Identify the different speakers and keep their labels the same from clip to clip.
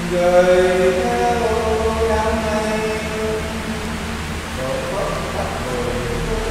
Speaker 1: Rời theo đám mây rồi khuất tắt rồi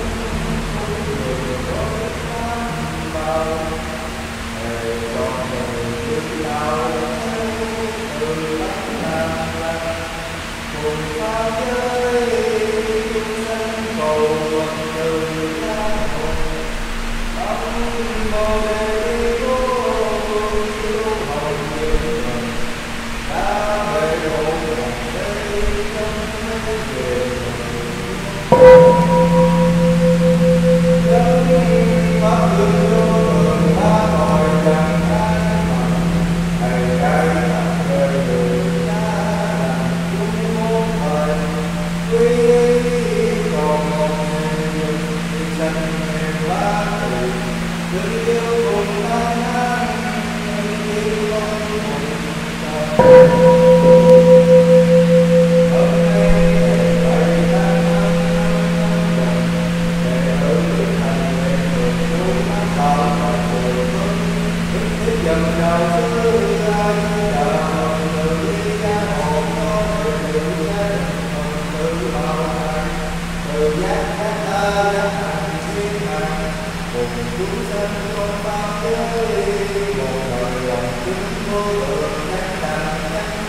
Speaker 1: có bao đời con người đi lao từ lắm là cùng phá giới sân cầu từ ta hồn bóng màu đầy vô yêu hồn người đã về hồn đây trong về những mắt hương ta ngồi chẳng ai mà thầy ai tặng đời người ta làm chung một thời quý còn một người dành lá từ tình yêu cùng ta nắng yêu dần đời xưa ai đời từ gia hồn từ gia từ bao ngày từ giác ta giác hành thiên hành cùng chúng sanh con bao giới một đời lòng chúng vô lượng đáng đàn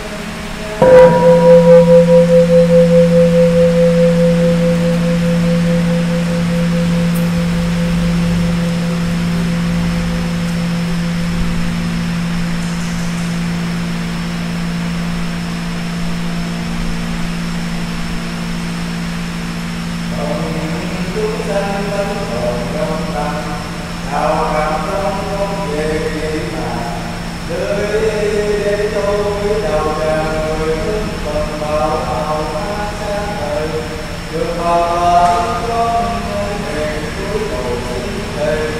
Speaker 1: chúng sanh tâm hồn trong tâm nào cảm thông không về gì mà nơi để tôi đầu tràng người thân phần bảo hào ma xa đời được vào con nơi về cuối đầu xin thề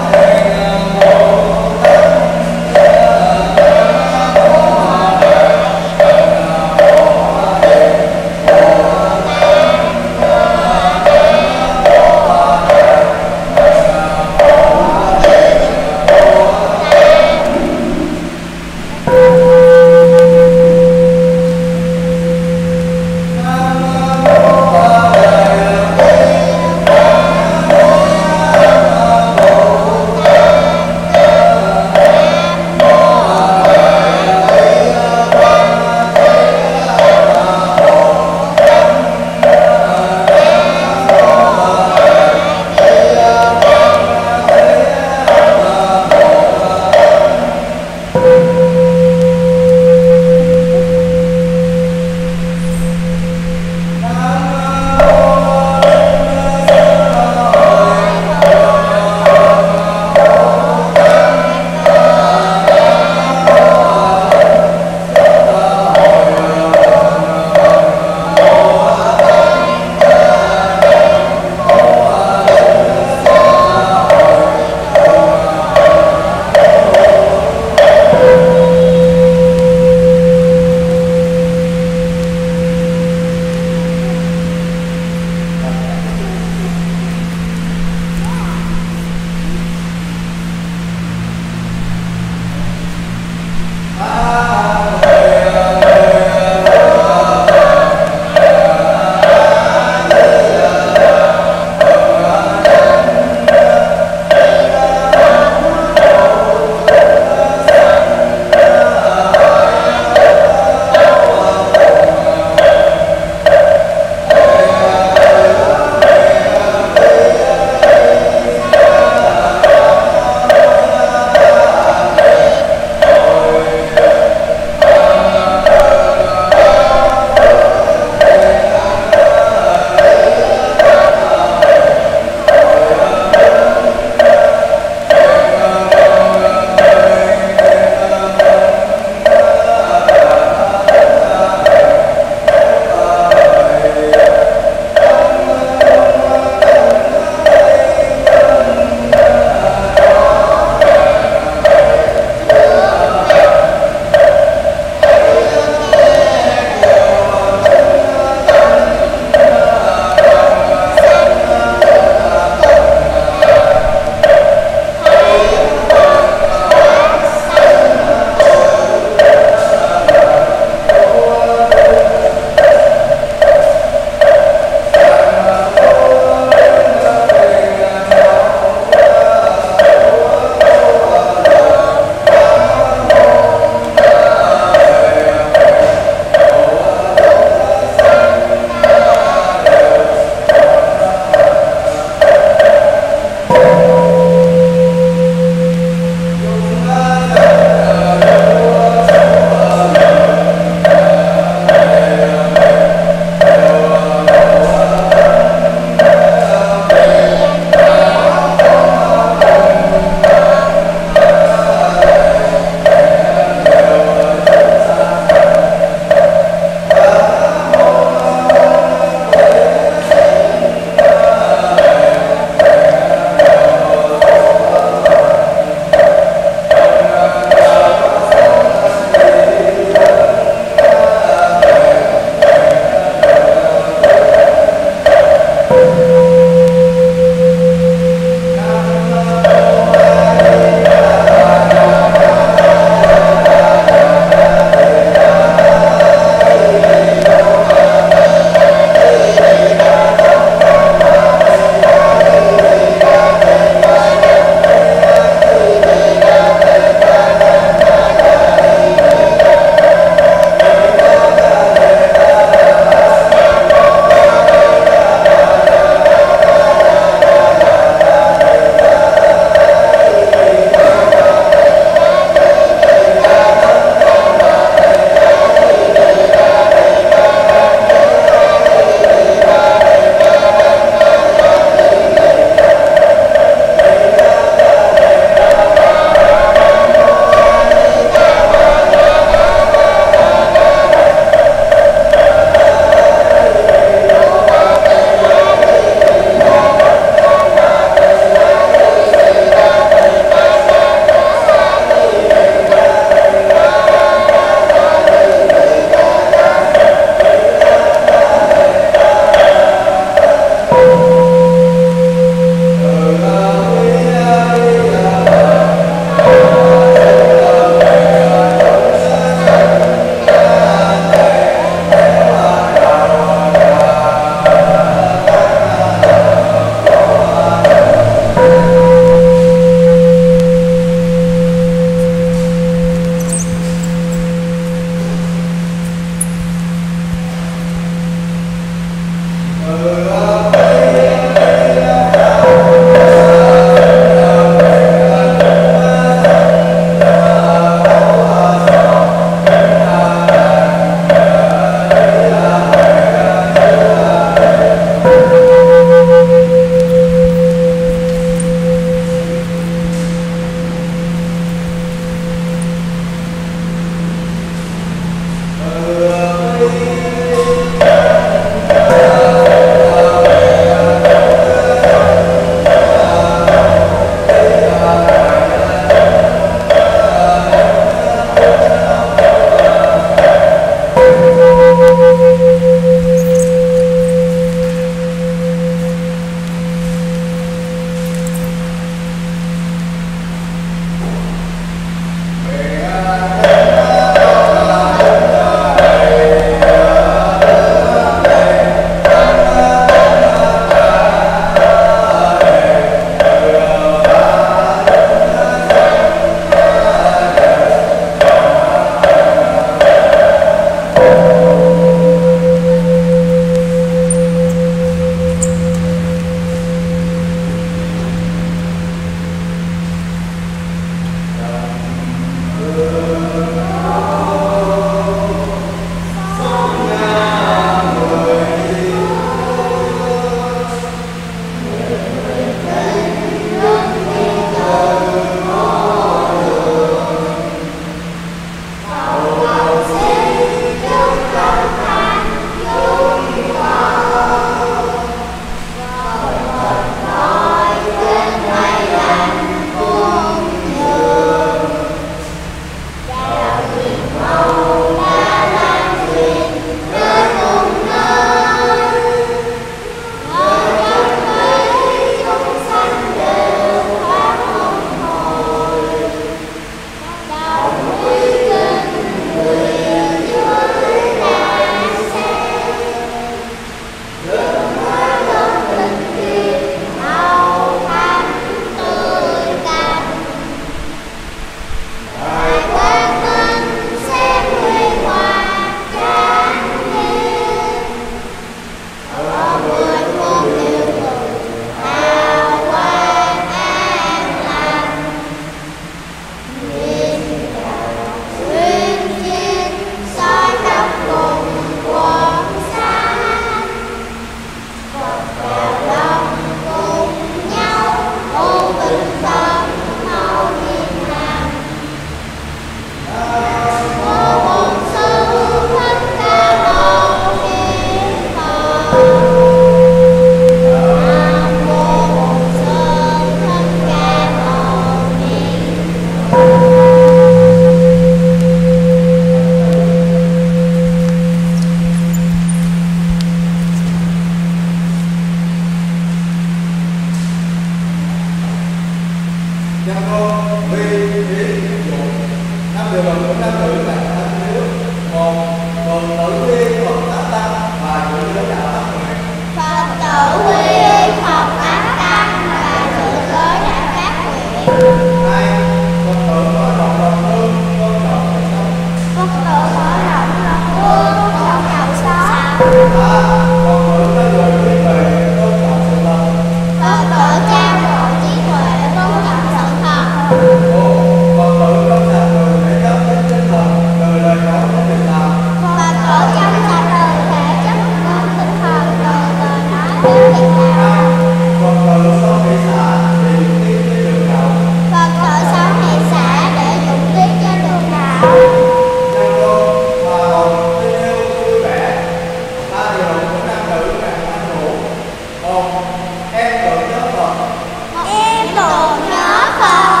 Speaker 2: tử quy Phật tánh tăng và sự giới đã phát nguyện.
Speaker 1: 2. Phật tử mở rộng lòng thương tôn trọng đời sống.
Speaker 2: Phật tử mở rộng lòng thương tôn trọng đời sống.
Speaker 1: 3. Phật tử trao dồi trí tuệ tôn trọng sự thật.
Speaker 2: Phật tử trao dồi trí tuệ tôn trọng sự thật.
Speaker 1: 4. Phật tử trong sạch đường để chấp đến tinh thần từ lời nói đến việc làm.
Speaker 2: Phật tử trong sạch đường để chấp đến tinh thần từ lời nói đến việc làm.
Speaker 1: 2. Phật tử sống thị xã để dùng tiến trên đường đạo.
Speaker 2: Phật tử sống thị xã để dụng tiến trên đường đạo.
Speaker 1: Năng đô, hòa đồng, tình yêu, vui vẻ. 3 điều của nam nữ càng ăn ngủ. 1. Em tự nhớ Phật.
Speaker 2: Em tưởng nhớ Phật.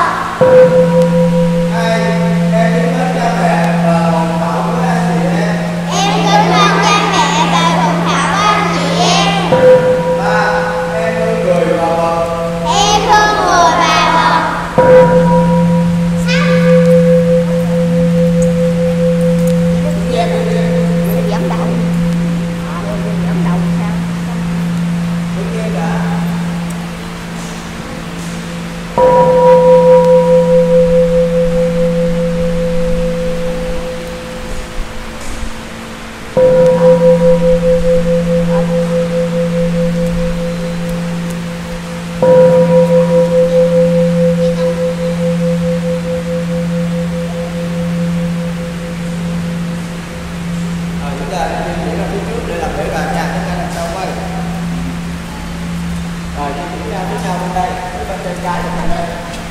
Speaker 1: 2. Em biết hết cha mẹ và đồng thảo với anh chị em.
Speaker 2: Em kính mến cha mẹ và đồng thảo anh chị em.
Speaker 1: 3. Em thương người và Phật.
Speaker 2: Em thương người và Phật. Dẫn đầu. Dẫn đầu sao?
Speaker 1: Đứng yên đã. Chúng ta chuyển ra phía trước để làm lễ bàn nha, tất cả đằng sau quay. Rồi chúng chuyển ra phía sau bên đây, bên chân trái bên đây.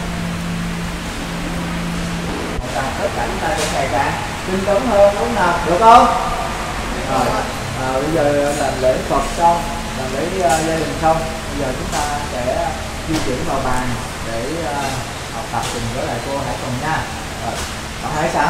Speaker 1: Một tầng tất cả chúng ta sẽ ngày càng tinh tấn hơn đúng không nào? Được không? Rồi, bây giờ làm lễ Phật xong, làm lễ gia đình xong, bây giờ chúng ta sẽ di chuyển vào bàn để học tập cùng với lại cô Hải Tùng nha. Rồi, Bảo Hải sẵn.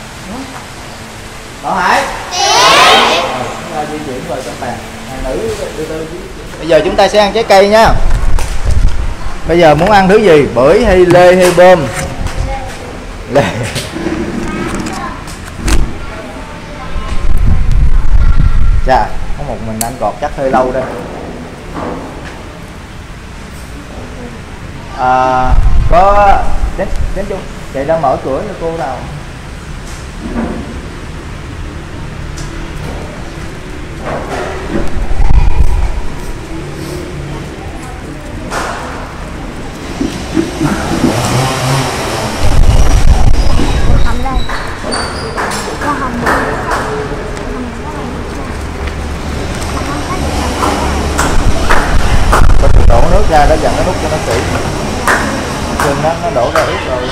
Speaker 1: Bảo Hải. Rồi, chúng ta di chuyển vào trong bàn. Nữ đưa tôi. Bây giờ chúng ta sẽ ăn trái cây nha. Bây giờ muốn ăn thứ gì? Bưởi hay lê hay bơm? Lê. Chà, có một mình ăn cọt chắc hơi lâu đây. Có đến chung chị đang mở cửa cho cô nào.
Speaker 2: Hầm đây. Có hầm đây.
Speaker 1: Đổ nước ra để dặn cái nút cho nó kỹ. Chừng nó đổ ra ướt rồi.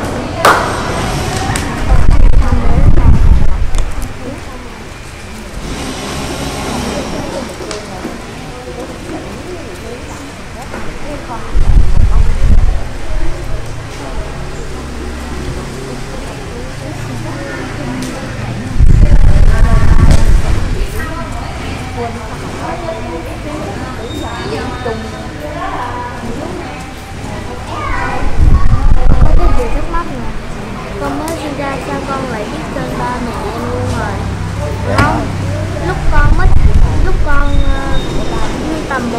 Speaker 2: Con mới sinh ra sao con lại biết tên ba mẹ em luôn rồi. Không, lúc con tầm 1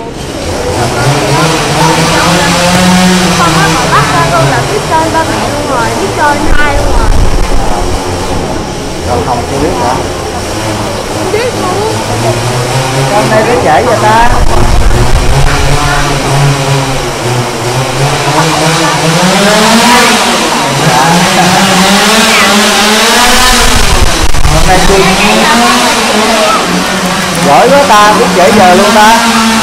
Speaker 2: con mới mở mắt ra con là biết tên ba mẹ luôn rồi, biết tên hai luôn rồi.
Speaker 1: Còn không chưa biết hả?
Speaker 2: Không biết luôn.
Speaker 1: Hôm nay biết trễ vậy ta. Hôm nay tôi giỏi quá ta, biết trễ giờ luôn ta.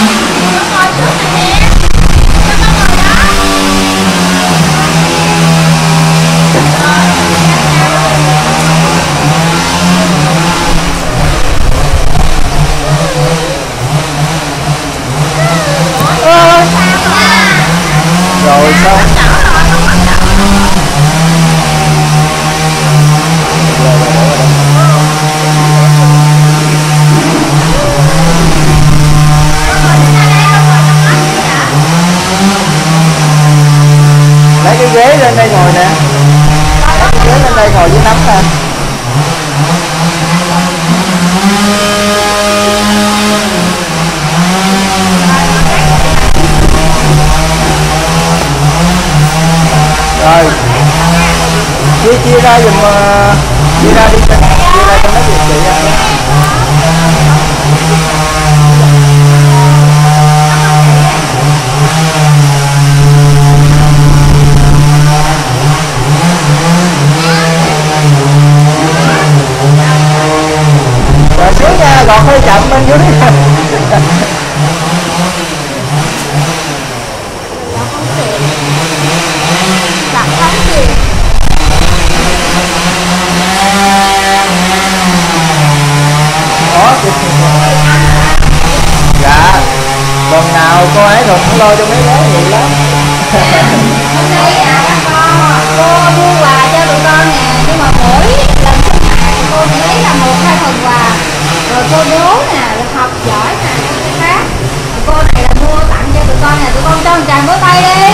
Speaker 1: Rồi xong. ra giùm đi ra trong đó chị nha. Rồi xuống nha, gọt hơi chậm bên dưới đi. Dạ, tuần nào cô ấy rồi cũng lo cho mấy bé nhiều lắm.
Speaker 2: Hôm nay cô mua quà cho tụi con nè, nhưng mà mỗi lần sinh nhật cô chỉ lấy là 1-2 phần quà. Rồi cô đố nè, học giỏi nè, cái khác. Cô này là mua tặng cho tụi con nè, tụi con cho một tràng vỗ tay đi.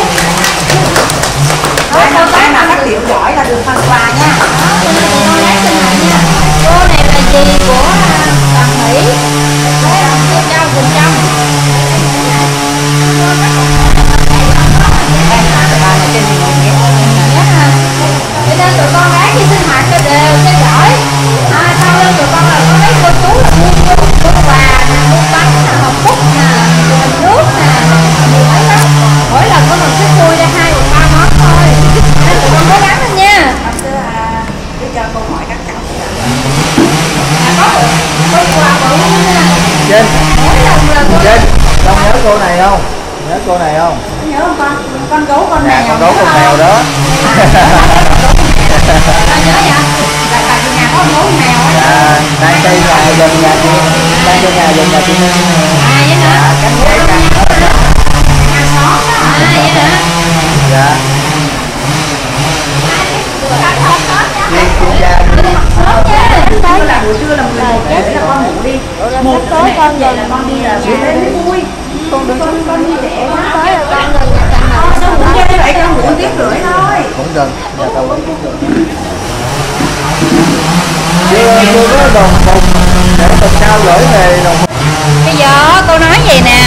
Speaker 3: Ai mà phát biểu giỏi là được phần quà nha.
Speaker 2: Cô này tụi con lấy sinh nhật nha. Cô này là dì của Toàn Mỹ. Cô trao cùng trong. Cho nên tụi con gái khi sinh hoạt cho đều cho giỏi. Sau lưng tụi con là có mấy cô chú là mua quà nè, mua bánh nè, hộp bút nè, mua nước nè, nhiều mấy lắm. Mỗi lần có một chiếc vui ra 2-3 món thôi. Nên tụi con cố gắng lên nha.
Speaker 3: Để cho cô hỏi các cháu.
Speaker 2: Có quà bự nha.
Speaker 1: Trên
Speaker 2: Mỗi lần là cô
Speaker 1: con nhớ cô này không? Nhớ cô này không?
Speaker 3: Nhớ không con gấu con mèo.
Speaker 1: Con gấu con mèo đó.
Speaker 2: nhớ vậy?
Speaker 3: Là tại vì nhà có con gấu mèo á.
Speaker 1: Dạ, đang xây nhà gần nhà chị, đang xây nhà gần nhà chị.
Speaker 2: Vậy hả?
Speaker 1: Cánh ghế căng.
Speaker 2: Vậy hả?
Speaker 1: Dạ. Chuyên gia
Speaker 3: Trưa là buổi trưa là 11 giờ là con ngủ đi. Một tối con về là con đi là buổi tối mới vui. Còn đừng con đi trễ quá.
Speaker 2: Tối là con gần nhà chồng nào.
Speaker 3: Sao cũng chơi như vậy con ngủ 1 tiếng rưỡi thôi.
Speaker 1: cũng gần nhà tàu vẫn cũng gần. Chưa có đồng phục để tuần sau gửi về đồng phục.
Speaker 2: Bây giờ cô nói gì nè?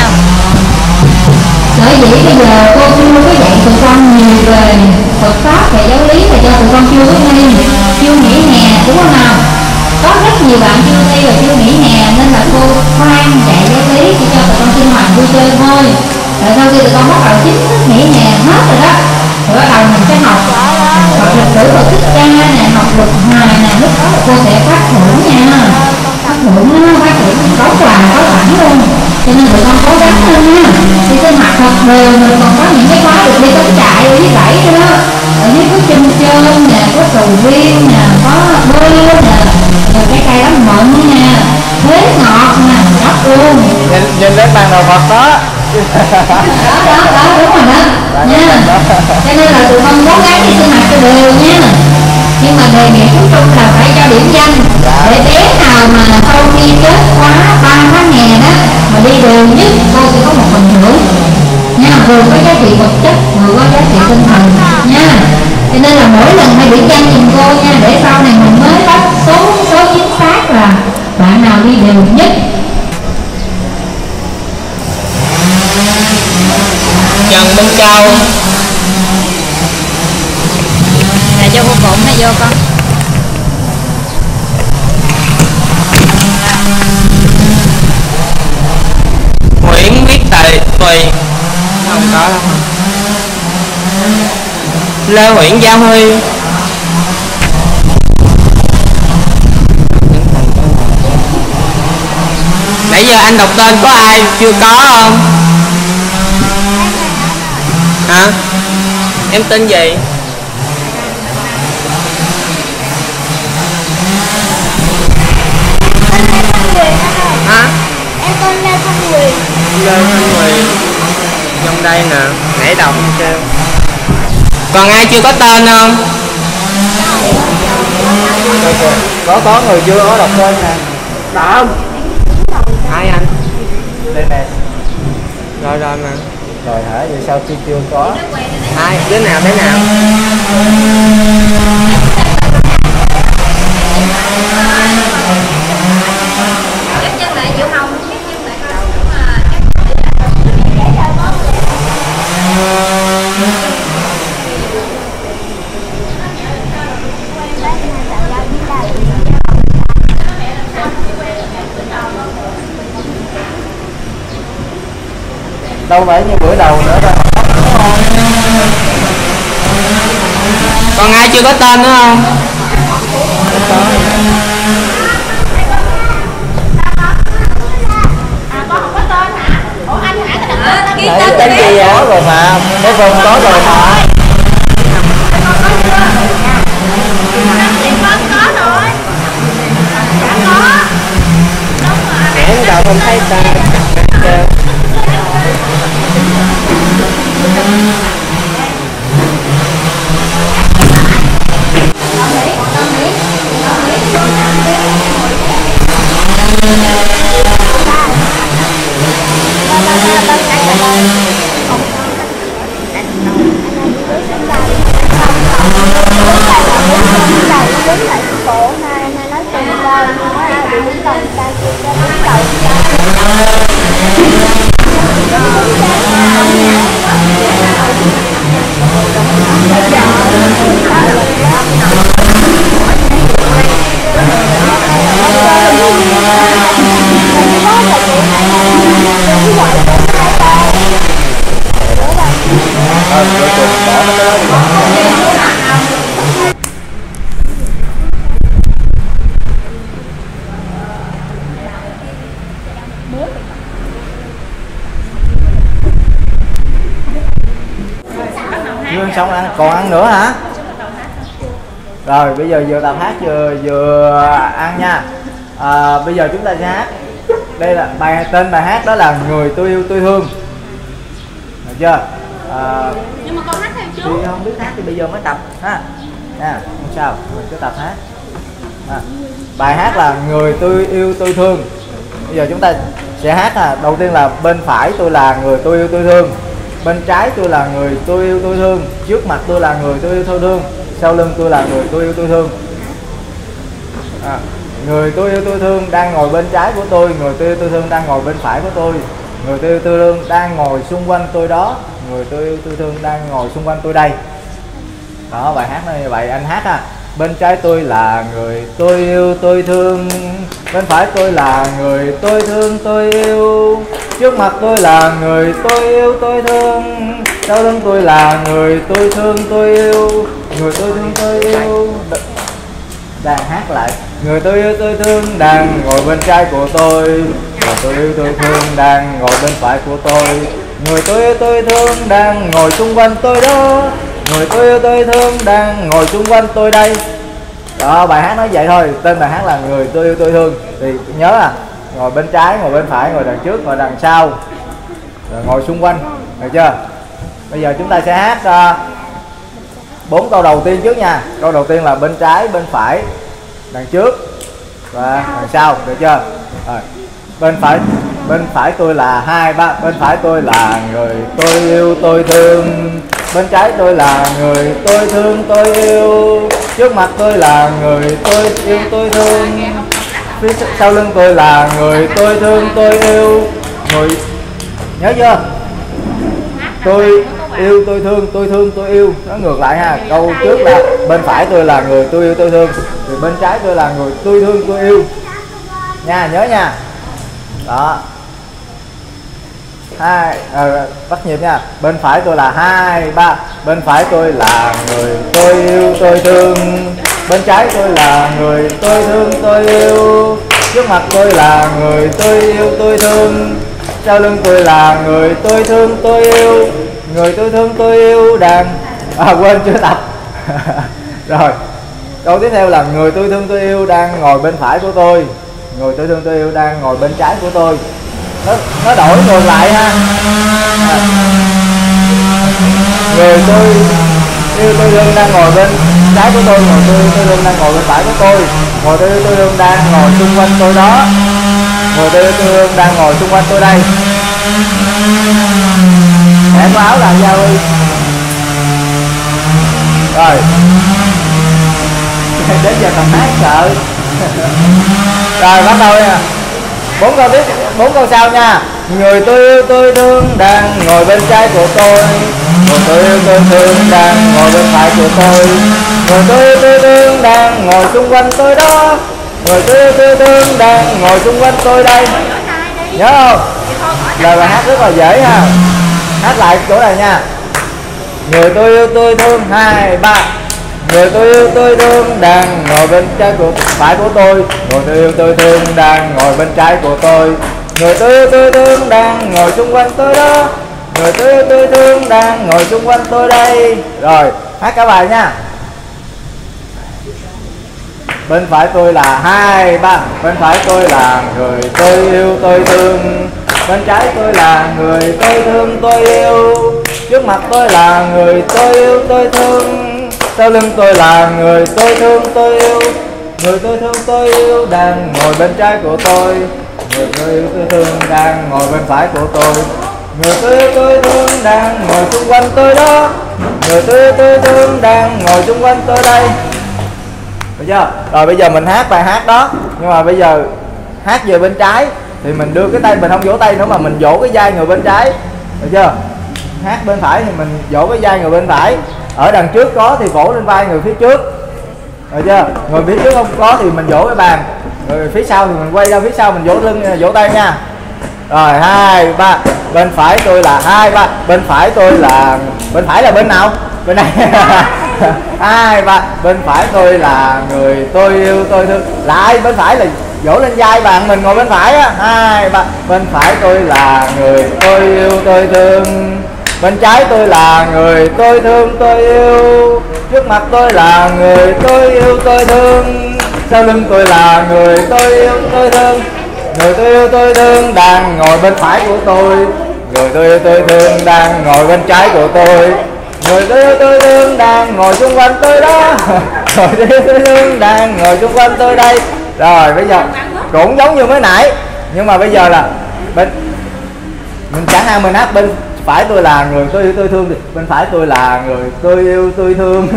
Speaker 4: Sở dĩ bây giờ cô chưa có dạy tụi con nhiều về Phật pháp về giáo lý là do tụi con chưa có thi, chưa nghỉ hè, đúng không nào? Có rất nhiều bạn chưa thi và chưa nghỉ hè nên là cô khoan dạy giáo lý chỉ cho tụi con sinh hoạt vui chơi thôi. Rồi sau khi tụi con bắt đầu chính thức nghỉ hè hết rồi đó, rồi bắt đầu mình sẽ học lịch sử Phật Thích Ca nè, học luật hài nè, lúc đó là cô sẽ phát thưởng nha. Phát thưởng có quà có bản luôn. Cho nên tụi con cố gắng lên nha. Đi sinh hoạt thật đều, mình còn có những cái khóa được đi cắm trại ở dưới rẫy nữa đó. Ở dưới có chim chơn nè, có sầu riêng nè, có bơ nè, rồi cái cây đó mận nè, thế ngọt nè, ngọt luôn.
Speaker 1: Nhìn đến bàn đầu Phật đó.
Speaker 4: Đó, đúng rồi đó nha. Cho nên là tụi con cố gắng đi sinh hoạt cho đều nha. Nhưng mà đề nghị chúng tôi là phải cho điểm danh để bé nào mà sau khi kết khóa 3 tháng hè đó mà đi đều nhất cô sẽ có một phần thưởng nha, vừa có giá trị vật chất vừa có giá trị tinh thần nha. Cho nên là mỗi lần hãy điểm danh giùm cô nha, để sau này mình mới bắt số chính xác là bạn nào đi đều nhất.
Speaker 5: Trần Minh Châu.
Speaker 2: Này cho cô cụm hay vô con?
Speaker 5: Nguyễn Viết Tùy. Không có đâu. Lê Nguyễn Gia Huy. Nãy giờ anh đọc tên có ai chưa có không? Hả? Em tên gì? Hả?
Speaker 2: Em tên Lê Thanh Huyền.
Speaker 5: Lê Thanh Huyền. Trong đây nè, nãy đọc kêu. Còn ai chưa có tên không?
Speaker 1: Có người chưa có đọc tên nè.
Speaker 5: Không. Ai anh?
Speaker 1: Đây nè.
Speaker 5: Rồi mà.
Speaker 1: Rồi hả? Vậy sao chưa có?
Speaker 5: Ai? Đứa nào thế nào?
Speaker 2: Chân lại Diệu Hồng, chân lại
Speaker 1: Đâu phải như bữa đầu nữa đâu.
Speaker 5: Còn ai chưa có tên nữa không?
Speaker 2: Con không có tên hả? Ủa anh hả? Cái
Speaker 1: Nãy tên gì có rồi mà, cái Vân có rồi mà.
Speaker 5: Nãy đầu không thấy tên.
Speaker 1: Dương xong ăn, còn ăn nữa hả? Rồi bây giờ vừa tập hát vừa ăn nha. Bây giờ chúng ta sẽ hát. Đây là tên bài hát đó là Người Tôi Yêu Tôi Thương. Được chưa?
Speaker 2: Nhưng mà con hát theo
Speaker 1: Thì
Speaker 2: chú.
Speaker 1: không biết hát thì bây giờ mới tập ha. Nha, không sao, mình cứ tập hát. Bài hát là Người Tôi Yêu Tôi Thương. Bây giờ chúng ta sẽ hát. Đầu tiên là bên phải tôi là người tôi yêu tôi thương, bên trái tôi là người tôi yêu tôi thương, trước mặt tôi là người tôi yêu tôi thương, sau lưng tôi là người tôi yêu tôi thương. Người tôi yêu tôi thương đang ngồi bên trái của tôi, người tôi yêu tôi thương đang ngồi bên phải của tôi, người tôi yêu tôi thương đang ngồi xung quanh tôi đó, người tôi yêu tôi thương đang ngồi xung quanh tôi đây. Đó, bài hát nó như vậy. Anh hát bên trái tôi là người tôi yêu tôi thương, bên phải tôi là người tôi thương tôi yêu, trước mặt tôi là người tôi yêu tôi thương, sau lưng tôi là người tôi thương tôi yêu, người tôi thương tôi yêu. Đang hát lại. Người tôi yêu tôi thương đang ngồi bên trái của tôi, người tôi yêu tôi thương đang ngồi bên phải của tôi, người tôi yêu tôi thương đang ngồi xung quanh tôi đó, người tôi yêu tôi thương đang ngồi xung quanh tôi đây. Đó, bài hát nói vậy thôi. Tên bài hát là Người Tôi Yêu Tôi Thương. Thì nhớ ngồi bên trái, ngồi bên phải, ngồi đằng trước, ngồi đằng sau, rồi ngồi xung quanh. Được chưa? Bây giờ chúng ta sẽ hát 4 câu đầu tiên trước nha. Câu đầu tiên là bên trái, bên phải, đằng trước và đằng sau. Được chưa? Rồi. Bên phải tôi là 2, 3. Bên phải tôi là người tôi yêu tôi thương, bên trái tôi là người tôi thương tôi yêu, trước mặt tôi là người tôi yêu tôi thương, phía sau lưng tôi là người tôi thương tôi yêu. Người nhớ chưa? Tôi yêu tôi thương tôi yêu. Nó ngược lại ha. Câu trước là bên phải tôi là người tôi yêu tôi thương, thì bên trái tôi là người tôi thương tôi yêu nha, nhớ nha. Đó. Bắt nhịp nha. Bên phải tôi là 2, 3. Bên phải tôi là người tôi yêu tôi thương, bên trái tôi là người tôi thương tôi yêu, trước mặt tôi là người tôi yêu tôi thương, sau lưng tôi là người tôi thương tôi yêu, người tôi thương tôi yêu đang quên chưa tập. Rồi câu tiếp theo là người tôi thương tôi yêu đang ngồi bên phải của tôi, người tôi thương tôi yêu đang ngồi bên trái của tôi. Nó đổi ngược lại ha. Người tôi yêu tôi thương đang ngồi bên trái của tôi, người tôi yêu tôi thương đang ngồi bên phải của tôi, người tôi yêu tôi thương đang ngồi xung quanh tôi đó, người tôi yêu tôi thương đang ngồi xung quanh tôi đây. Mẹ có áo là Giao ơi. Rồi đến giờ tập hát sợ. Rồi bắt đầu nha. 4 câu sau nha. Người tôi yêu tôi thương đang ngồi bên trái của tôi, người tôi yêu tôi thương đang ngồi bên phải của tôi, người tôi yêu tôi thương đang ngồi xung quanh tôi đó, người tôi yêu thương đang ngồi xung quanh tôi đây. Nhớ không? Lời bài hát rất là dễ ha. Hát lại chỗ này nha. Người tôi yêu tôi thương, 2, 3. Người tôi yêu tôi thương đang ngồi bên trái của phải của tôi. Người tôi yêu tôi thương đang ngồi bên trái của tôi. Người tôi yêu tôi thương đang ngồi xung quanh tôi đó. Người tôi yêu tôi thương đang ngồi xung quanh tôi đây. Rồi, hát cả bài nha. Bên phải tôi là 2, 3. Bên phải tôi là người tôi yêu tôi thương. Bên trái tôi là người tôi thương tôi yêu. Trước mặt tôi là người tôi yêu tôi thương. Sau lưng tôi là người tôi thương tôi yêu. Người tôi thương tôi yêu đang ngồi bên trái của tôi. Người tôi yêu tôi thương đang ngồi bên phải của tôi. Người tôi yêu tôi thương đang ngồi xung quanh tôi đó. Người tôi yêu tôi thương đang ngồi xung quanh tôi đây. Được chưa? Rồi bây giờ mình hát bài hát đó. Nhưng mà bây giờ hát về bên trái thì mình đưa cái tay, mình không vỗ tay nữa mà mình vỗ cái vai người bên trái. Được chưa? Hát bên phải thì mình vỗ cái vai người bên phải. Ở đằng trước có thì vỗ lên vai người phía trước. Được chưa? Người phía trước không có thì mình vỗ cái bàn. Rồi phía sau thì mình quay ra phía sau mình vỗ lưng, vỗ tay nha. Rồi 2, 3. Bên phải tôi là 2, 3. Bên phải tôi là, bên phải là bên nào? Bên này. 2, 3. Bên phải tôi là người tôi yêu tôi thương. Lại bên phải là vỗ lên vai bạn mình ngồi bên phải á. 2, 3. Bên phải tôi là người tôi yêu tôi thương. Bên trái tôi là người tôi thương tôi yêu. Trước mặt tôi là người tôi yêu tôi thương. Sau lưng tôi là người tôi yêu tôi thương. Người tôi yêu tôi thương đang ngồi bên phải của tôi. Người tôi yêu tôi thương đang ngồi bên trái của tôi. Người tôi yêu tôi thương đang ngồi xung quanh tôi đó. Người tôi yêu tôi thương đang ngồi xung quanh tôi đây. Rồi bây giờ cũng giống như mới nãy, nhưng mà bây giờ là bên mình chẳng hạn mình hát bên phải tôi là người tôi yêu tôi thương thì bên phải tôi là người tôi yêu tôi thương.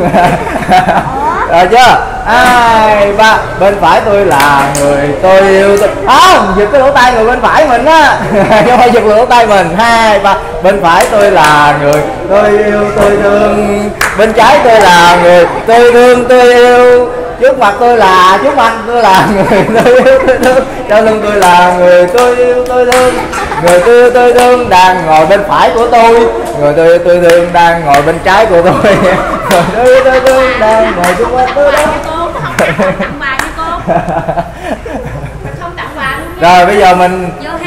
Speaker 1: Rồi chưa? 2, 3. Bên phải tôi là người tôi yêu tôi. Giật cái lỗ tai người bên phải mình á. Không phải giật lỗ tai mình. 2, 3. Bên phải tôi là người tôi yêu tôi thương. Bên trái tôi là người tôi thương tôi yêu. Trước mặt tôi là người tôi yêu tôi thương. Sau lưng tôi là người tôi yêu tôi thương. Người tôi yêu tôi thương đang ngồi bên phải của tôi. Người tôi yêu tôi thương đang ngồi bên trái của tôi. Người tôi yêu tôi thương đang ngồi xung quanh tôi đó. Rồi bây giờ mình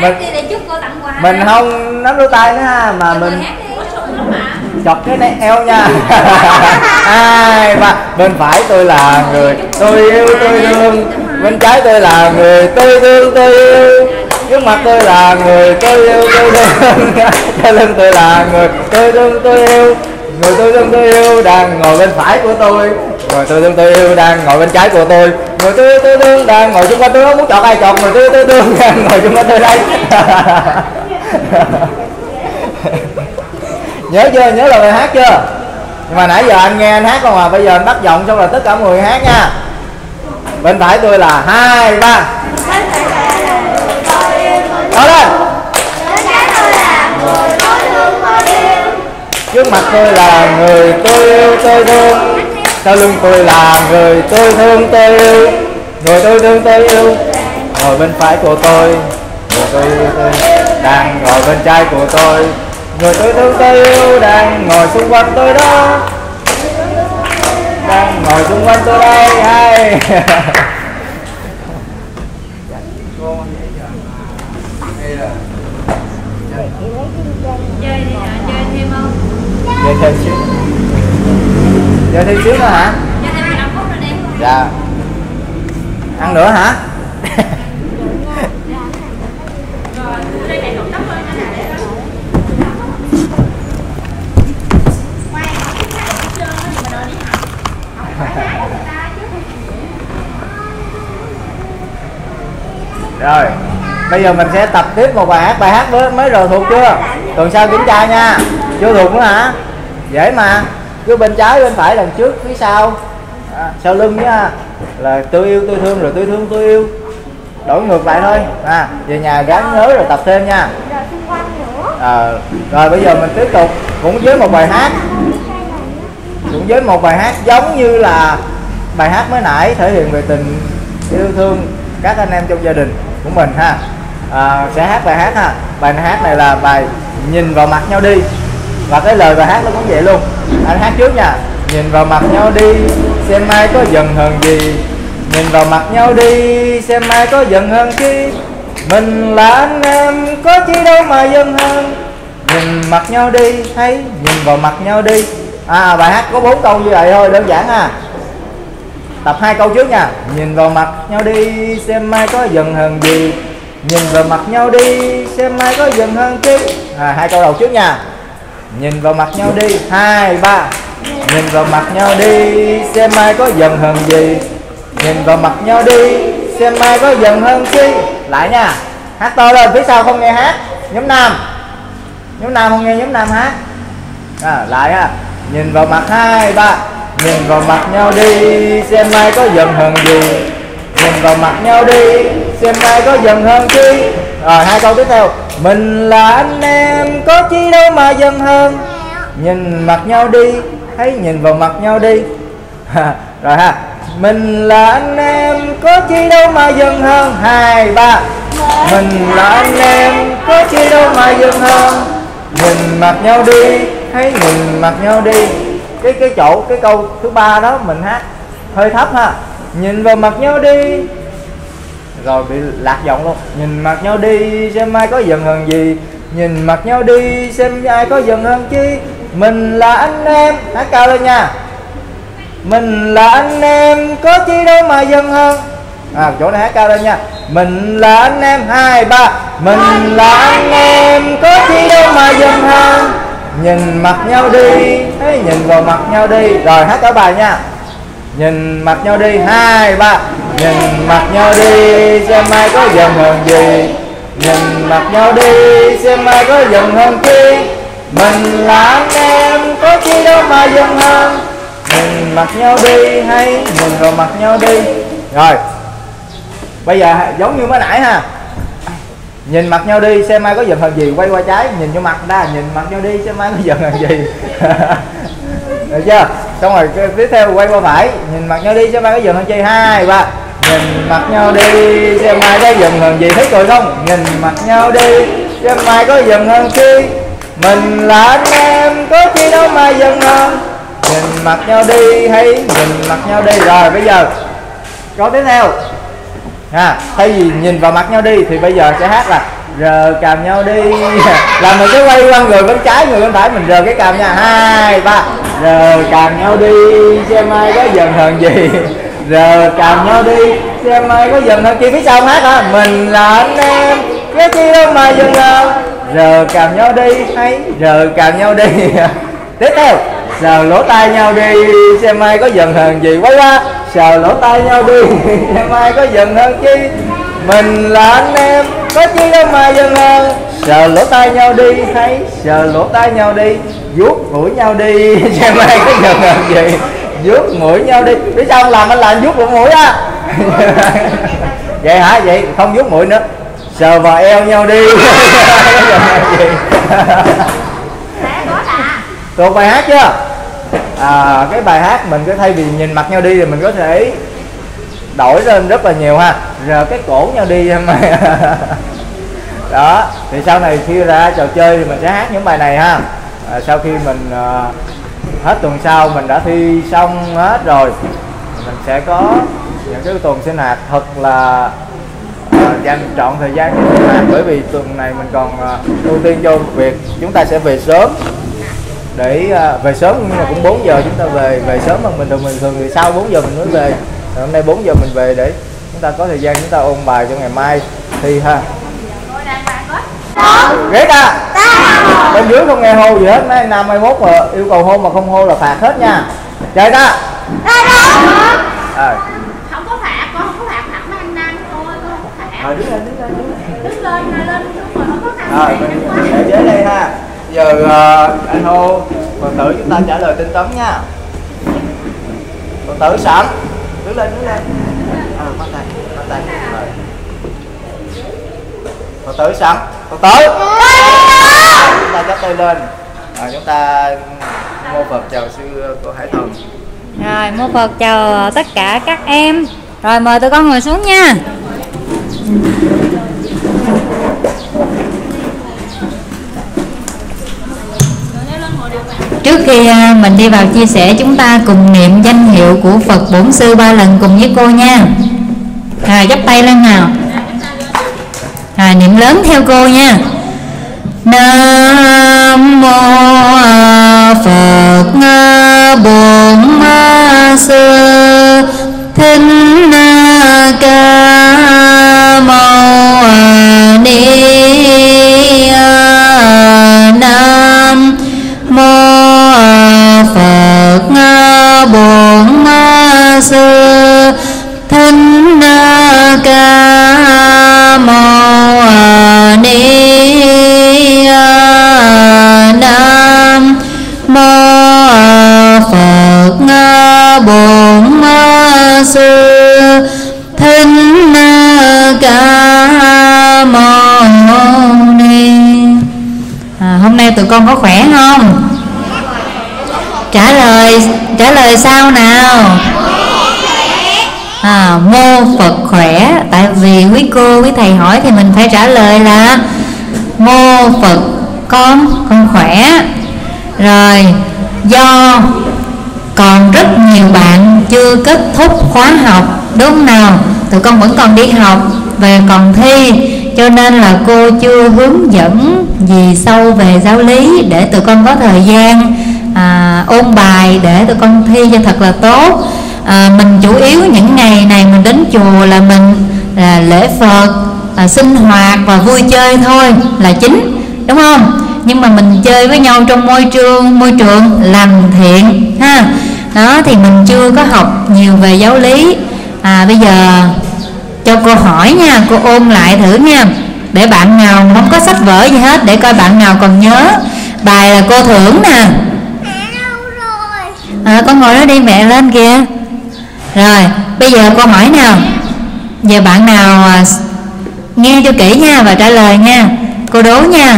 Speaker 1: không nắm lỗ tai nữa ha, mà mình chọc cái này eo nha. 2, 3. Bên phải tôi là người tôi yêu tôi thương. Bên trái tôi là người tôi thương tôi yêu. Trước mặt tôi là người tôi yêu tôi thương. Sau lưng tôi là người tôi thương tôi yêu. Người tôi thương tôi yêu đang ngồi bên phải của tôi. Người tôi thương tôi yêu đang ngồi bên trái của tôi. Người tôi yêu tôi thương đang ngồi xung quanh tôi. Không muốn chọn ai chọn. Người tôi yêu tôi thương đang ngồi xung quanh tôi đây. Nhớ chưa? Nhớ lời hát chưa? Nhưng mà nãy giờ anh nghe anh hát không à? Bây giờ anh bắt giọng xong là tất cả mọi người hát nha. Bên phải tôi là 2, 3. Nói lên. Trước mặt tôi là người tôi yêu tôi thương. Sau lưng tôi là người tôi thương tôi yêu. Người tôi thương tôi yêu ngồi bên phải của tôi. Người tôi yêu tôi đang ngồi bên trái của tôi. Người tôi thương tôi yêu đang ngồi xung quanh tôi đó. Đang ngồi xung quanh tôi đây. Hay. Chơi thêm xíu. Chơi thêm xíu nữa hả?
Speaker 2: Chơi thêm 15 phút nữa đi.
Speaker 1: Dạ. Ăn nữa hả? Rồi, bây giờ mình sẽ tập tiếp một bài hát mới rồi thuộc chưa? Tuần sau kiểm tra nha. Chưa thuộc nữa hả? Dễ mà. Cứ bên trái bên phải lần trước phía sau. Sau lưng nha. Là tôi yêu tôi thương rồi tôi thương tôi yêu. Đổi ngược lại thôi. Về nhà gắng nhớ rồi tập thêm nha. Rồi bây giờ mình tiếp tục cũng với một bài hát. Cũng với một bài hát giống như là bài hát mới nãy, thể hiện về tình yêu thương các anh em trong gia đình của mình ha. Sẽ hát bài hát ha. Bài hát này là bài Nhìn Vào Mặt Nhau Đi, và cái lời bài hát nó cũng vậy luôn. Anh hát trước nha. Nhìn vào mặt nhau đi, xem ai có giận hờn gì. Nhìn vào mặt nhau đi, xem ai có giận hờn chi. Mình là anh em, có chi đâu mà giận hờn. Nhìn mặt nhau đi, hãy nhìn vào mặt nhau đi. Bài hát có 4 câu như vậy thôi, đơn giản ha. Tập 2 câu trước nha. Nhìn vào mặt nhau đi, xem ai có giận hờn gì. Nhìn vào mặt nhau đi, xem ai có giận hờn chi. 2 câu đầu trước nha. Nhìn vào mặt nhau đi, 2, 3. Nhìn vào mặt nhau đi, xem ai có giận hờn gì. Nhìn vào mặt nhau đi, xem ai có giận hờn chi. Lại nha. Hát to lên, phía sau không nghe hát. Nhóm nam. Nhóm nam không nghe nhóm nam hát. Lại ha. Nhìn vào mặt, 2, 3. Nhìn vào mặt nhau đi, xem ai có giận hờn gì. Nhìn vào mặt nhau đi, xem ai có giận hờn chi. Rồi 2 câu tiếp theo. Mình là anh em, có chi đâu mà giận hờn. Nhìn mặt nhau đi, hãy nhìn vào mặt nhau đi. Rồi ha. Mình là anh em, có chi đâu mà giận hờn. 2, 3. Mình là anh em, có chi đâu mà giận hờn. Nhìn mặt nhau đi, hãy nhìn mặt nhau đi. Cái câu thứ 3 đó mình hát hơi thấp ha. Nhìn vào mặt nhau đi. Rồi bị lạc giọng luôn. Nhìn mặt nhau đi, xem ai có giận hờn gì. Nhìn mặt nhau đi, xem ai có giận hờn chi. Mình là anh em. Hát cao lên nha. Mình là anh em, có chi đâu mà giận hờn. Chỗ này hát cao lên nha. Mình là anh em, 2, 3. Mình là anh em, có chi đâu mà giận hờn. Nhìn mặt nhau đi, hãy nhìn vào mặt nhau đi. Rồi hát cả bài nha. Nhìn mặt nhau đi, 2, 3. Nhìn mặt nhau đi, xem ai có giận hờn gì. Nhìn mặt nhau đi, xem ai có giận hờn chi. Mình là anh em, có chi đâu mà giận hờn. Nhìn mặt nhau đi, hãy nhìn vào mặt nhau đi. Rồi bây giờ giống như mới nãy ha. Nhìn mặt nhau đi, xem ai có giận hờn gì. Quay qua trái, nhìn vô mặt ta. Nhìn mặt nhau đi, xem ai có giận hờn gì. Được chưa? Xong rồi tiếp theo quay qua phải. Nhìn mặt nhau đi, xem ai có giận hờn chi. 2, 3. Nhìn mặt nhau đi, xem ai có giận hờn gì. Thấy cười không? Nhìn mặt nhau đi, xem ai có giận hờn chi. Mình là anh em, có chi đâu mà giận hờn. Nhìn mặt nhau đi, hãy nhìn mặt nhau đi. Rồi bây giờ câu tiếp theo thay vì nhìn vào mặt nhau đi thì bây giờ sẽ hát là rờ càm nhau đi. Là mình sẽ quay qua người bên trái, người bên phải, mình rờ cái càm nha. 2, 3. Rờ càm nhau đi, xem ai có giận hờn gì. Rờ càm nhau đi, xem ai có giận hờn chi. Phía sau hát hả? Mình là anh em, cái chi đâu mà giận hờn. Rờ càm nhau đi, hãy rờ càm nhau đi. Tiếp theo sờ lỗ tai nhau đi, xem ai có giận hờn gì. Quay qua sờ lỗ tai nhau đi, xem ai có giận hờn chi. Mình là anh em, có chi đâu mà giận hờn. Sờ lỗ tai nhau đi, hãy sờ lỗ tai nhau đi. Vuốt mũi nhau đi, xem ai có giận hờn gì. Vuốt mũi nhau đi. Biết sao không làm, anh làm vuốt mũi á. Vậy hả? Vậy không vuốt mũi nữa. Sờ vào eo nhau đi. Thuộc bài hát chưa? Cái bài hát mình có thay vì nhìn mặt nhau đi thì mình có thể đổi lên rất là nhiều ha. Rờ cái cổ nhau đi em. Đó thì sau này khi ra trò chơi thì mình sẽ hát những bài này ha. Sau khi mình hết tuần sau mình đã thi xong hết rồi, mình sẽ có những cái tuần sinh hoạt thật là dành trọn thời gian cho sinh hoạt. Bởi vì tuần này mình còn ưu tiên cho việc chúng ta sẽ về sớm, để về sớm, nhưng mà cũng 4 giờ chúng ta về sớm hơn bình thường thì sau 4 giờ mình mới về. Hôm nay 4 giờ mình về để chúng ta có thời gian chúng ta ôn bài cho ngày mai thi ha. Ghét à? Bên dưới không nghe hô gì hết. Mấy anh nam 21 mà yêu cầu hô mà không hô là phạt hết nha. Chơi ta.
Speaker 2: Không có phạt, con không có phạt mấy anh nam thôi, con không có phạt. Đứng lên lúc mà không có phạt.
Speaker 1: Để dưới đây ha. Giờ anh hô phần tử chúng ta trả lời tinh tấn nha. Phần tử sẵn. Đứng lên. Bắt tay. Phần tử sẵn. Phần tử. Chúng ta chắp tay lên. Chúng ta mô Phật chào sư cô Hải Thần.
Speaker 4: Rồi mô Phật chào tất cả các em. Rồi mời tụi con ngồi xuống nha. Trước khi mình đi vào chia sẻ, chúng ta cùng niệm danh hiệu của Phật Bổn Sư 3 lần cùng với cô nha. Rồi chắp tay lên nào. Rồi niệm lớn theo cô nha. Nam mô Phật Bổn Sư Thích Ca Mâu Ni. Nam mô Phật Bổn Sư Thích Ca Mâu Ni. Nam mô Phật Bổn Sư Thích Ca Mâu Ni. Hôm nay tụi con có khỏe không? Trả lời sao nào? Mô Phật khỏe. Tại vì quý cô quý thầy hỏi thì mình phải trả lời là mô Phật con khỏe. Rồi do còn rất nhiều bạn chưa kết thúc khóa học, đúng không nào? Tụi con vẫn còn đi học về còn thi, cho nên là cô chưa hướng dẫn gì sâu về giáo lý để tụi con có thời gian ôn bài để tụi con thi cho thật là tốt. Mình chủ yếu những ngày này mình đến chùa là mình lễ Phật, sinh hoạt và vui chơi thôi là chính, đúng không? Nhưng mà mình chơi với nhau trong môi trường lành thiện ha. Đó thì mình chưa có học nhiều về giáo lý. Bây giờ cho cô hỏi nha, cô ôn lại thử nha, để bạn nào không có sách vở gì hết, để coi bạn nào còn nhớ. Bài là cô thưởng nè. Con ngồi đó đi, mẹ lên kìa. Rồi bây giờ cô hỏi nào. Giờ bạn nào nghe cho kỹ nha và trả lời nha. Cô đố nha.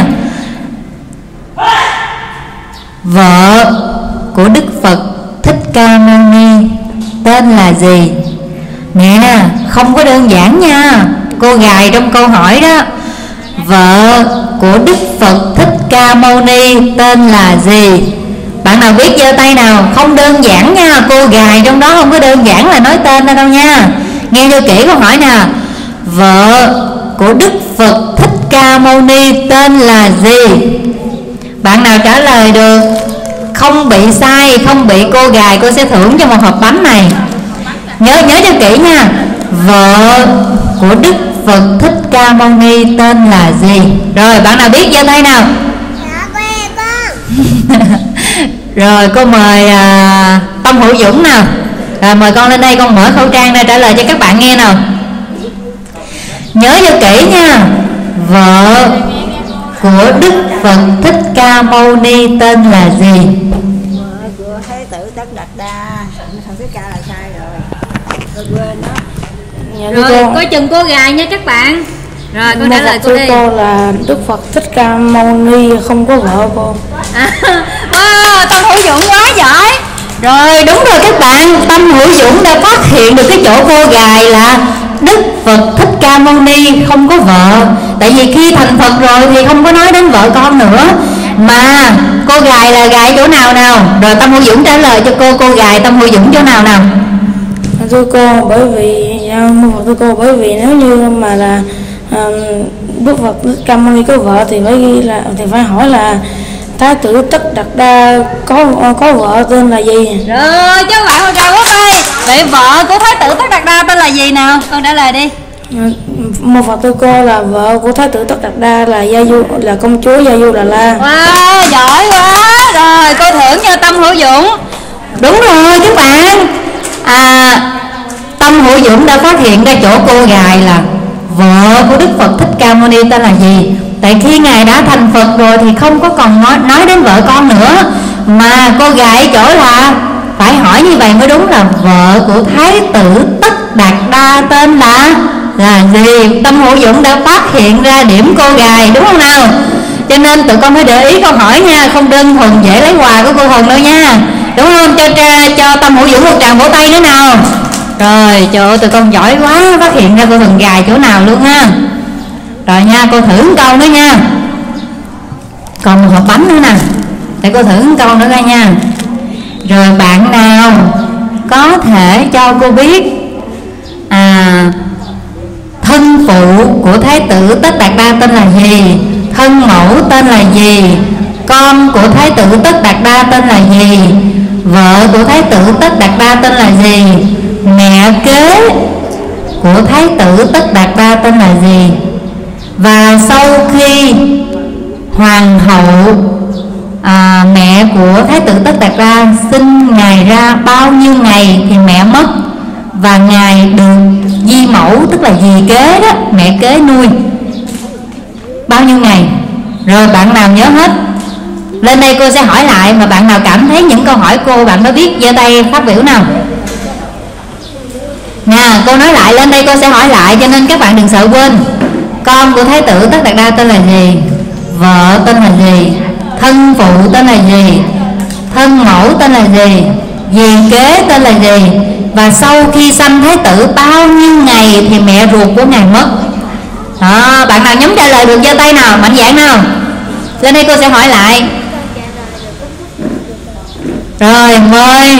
Speaker 4: Vợ của Đức Phật Thích Ca Mâu Ni tên là gì? Nè, không có đơn giản nha. Cô gài trong câu hỏi đó. Vợ của Đức Phật Thích Ca Mâu Ni tên là gì? Bạn nào biết giơ tay nào. Không đơn giản nha. Cô gài trong đó không có đơn giản là nói tên đâu nha. Nghe cho kỹ câu hỏi nè. Vợ của Đức Phật Thích Ca Mâu Ni tên là gì? Bạn nào trả lời được không bị sai, không bị cô gài, cô sẽ thưởng cho một hộp bánh này. Nhớ cho kỹ nha. Vợ của Đức Phật Thích Ca Mâu Ni tên là gì? Rồi bạn nào biết giơ tay nào. Rồi cô mời Tâm Hữu Dũng nào. Rồi mời con lên đây, con mở khẩu trang ra trả lời cho các bạn nghe nào. Nhớ cho kỹ nha. Vợ của Đức Phật Thích Ca Mâu Ni tên là gì?
Speaker 3: Vợ của Thái tử Tất Đạt Đa. Thằng Thích Ca là sai rồi. Tôi quên đó.
Speaker 2: Rồi coi chừng cô gài nha các bạn. Rồi cô trả lời cô đi.
Speaker 6: Cô là Đức Phật Thích Ca Mâu Ni không có vợ cô.
Speaker 2: Wow, Tâm Hữu Dũng quá giỏi.
Speaker 4: Rồi đúng rồi các bạn. Tâm Hữu Dũng đã phát hiện được cái chỗ cô gài là Đức Phật Thích Ca Mâu Ni không có vợ. Tại vì khi thành Phật rồi thì không có nói đến vợ con nữa. Mà cô gài là gài chỗ nào nào? Rồi Tâm Hữu Dũng trả lời cho cô gài Tâm Hữu Dũng chỗ nào nào?
Speaker 6: Thưa cô, bởi vì nếu như mà là Đức Phật Thích Ca Mâu Ni có vợ thì phải ghi là phải hỏi là Thái tử Tất Đạt Đa có vợ tên là gì?
Speaker 2: Rồi chứ bạn con trai quốc ơi. Vậy vợ của Thái tử Tất Đạt Đa tên là gì nào? Con trả lời đi.
Speaker 6: Một Phật thưa cô là vợ của Thái tử Tất Đạt Đa là là công chúa Gia Du Đà La.
Speaker 2: Wow, giỏi quá. Rồi cô thưởng cho Tâm Hữu Dũng.
Speaker 4: Đúng rồi các bạn. Tâm Hữu Dũng đã phát hiện ra chỗ cô gài là vợ của Đức Phật Thích Ca Mâu Ni tên là gì. Tại khi Ngài đã thành Phật rồi thì không có còn nói đến vợ con nữa. Mà cô gái chỗ là phải hỏi như vậy mới đúng, là vợ của Thái tử Tất Đạt Đa tên là gì. Tâm Hữu Dũng đã phát hiện ra điểm cô gái, đúng không nào? Cho nên tụi con phải để ý câu hỏi nha, không đơn thuần dễ lấy quà của cô Hồng đâu nha, đúng không? Cho Tâm Hữu Dũng một tràng vỗ tay nữa nào. Rồi trời ơi tụi con giỏi quá, phát hiện ra cô Thần gài chỗ nào luôn ha. Rồi nha, cô thử một câu nữa nha. Còn một hộp bánh nữa nè, để cô thử một câu nữa coi nha. Rồi bạn nào có thể cho cô biết thân phụ của Thái tử Tất Đạt Đa tên là gì, thân mẫu tên là gì, con của Thái tử Tất Đạt Đa tên là gì, vợ của Thái tử Tất Đạt Đa tên là gì, mẹ kế của Thái tử Tất Đạt Đa tên là gì, và sau khi hoàng hậu mẹ của Thái tử Tất Đạt Đa sinh ngài ra bao nhiêu ngày thì mẹ mất, và ngài được di mẫu tức là dì kế đó, mẹ kế nuôi bao nhiêu ngày. Rồi bạn nào nhớ hết lên đây cô sẽ hỏi lại, mà bạn nào cảm thấy những câu hỏi cô bạn có biết giơ tay phát biểu nào nè. Cô nói lại, lên đây cô sẽ hỏi lại, cho nên các bạn đừng sợ quên. Con của Thái tử Tất Đạt Đa tên là gì, vợ tên là gì, thân phụ tên là gì, thân mẫu tên là gì, dì kế tên là gì, và sau khi sanh Thái tử bao nhiêu ngày thì mẹ ruột của ngài mất. Đó, bạn nào nhắm trả lời được giơ tay nào, mạnh dạn nào. Lên đây cô sẽ hỏi lại. Rồi mời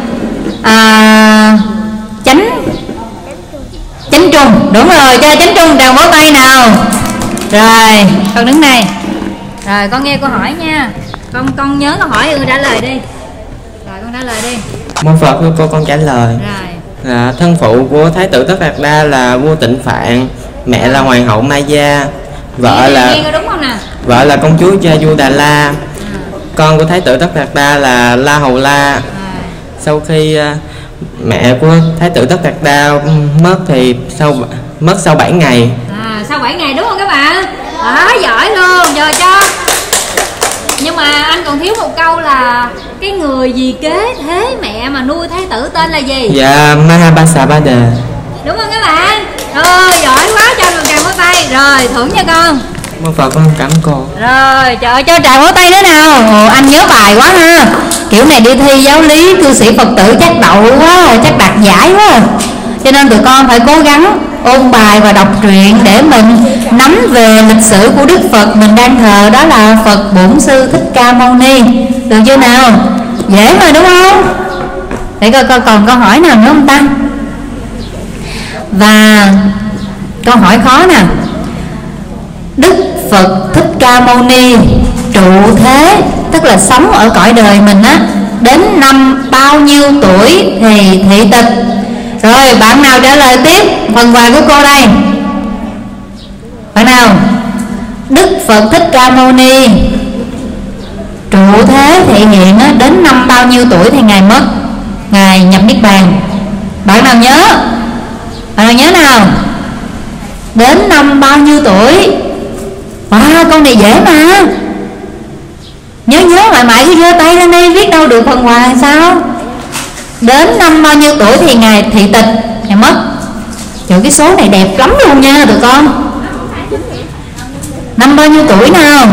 Speaker 4: Chánh Trung. Đúng rồi, cho Chánh Trung tràng vỗ tay nào. Rồi con đứng này. Rồi con nghe câu hỏi nha. Con nhớ câu hỏi trả lời đi. Rồi con trả lời đi.
Speaker 5: Môn Phật của cô con trả lời.
Speaker 4: Rồi.
Speaker 5: Thân phụ của Thái tử Tất Đạt Đa là vua Tịnh Phạn, mẹ là hoàng hậu Mai Gia, vợ
Speaker 4: đúng không nè?
Speaker 5: Vợ là công chúa Gia Du Đà La. Con của Thái tử Tất Đạt Đa là La Hầu La. Sau khi mẹ của Thái tử Tất Đạt Đa mất thì mất sau 7 ngày.
Speaker 4: Sau 7 ngày đúng không các bạn? Giỏi luôn, rồi cho. Nhưng mà anh còn thiếu một câu là cái người dì kế thế mẹ mà nuôi Thái tử tên là gì?
Speaker 5: Dạ Mahabasabada.
Speaker 4: Đúng không các bạn? Rồi giỏi quá, cho một tràng vỗ tay. Rồi thưởng cho con.
Speaker 5: Môn Phật con cảm ơn cô.
Speaker 4: Rồi trời ơi, cho tràng vỗ tay nữa nào. Anh nhớ bài quá ha. Kiểu này đi thi giáo lý cư sĩ Phật tử chắc đậu quá, chắc đạt giải quá. Cho nên tụi con phải cố gắng ôn bài và đọc truyện để mình nắm về lịch sử của Đức Phật mình đang thờ, đó là Phật Bổn Sư Thích Ca Mâu Ni. Được chưa nào? Dễ mà đúng không? Để coi còn câu hỏi nào nữa không ta? Và câu hỏi khó nè. Đức Phật Thích Ca Mâu Ni trụ thế, tức là sống ở cõi đời mình á, đến năm bao nhiêu tuổi thì thị tịch? Rồi bạn nào trả lời tiếp, phần quà của cô đây. Bạn nào? Đức Phật Thích Ca Mâu Ni trụ thế thị hiện á, đến năm bao nhiêu tuổi thì ngài mất, ngài nhập niết bàn? Bạn nào nhớ? Bạn nào nhớ nào? Đến năm bao nhiêu tuổi? Câu này dễ mà. Nhớ mãi cứ giơ tay lên đây, biết đâu được phần quà sao? Đến năm bao nhiêu tuổi thì ngài thị tịch, ngài mất? Trời, cái số này đẹp lắm luôn nha tụi con. Năm bao nhiêu tuổi nào?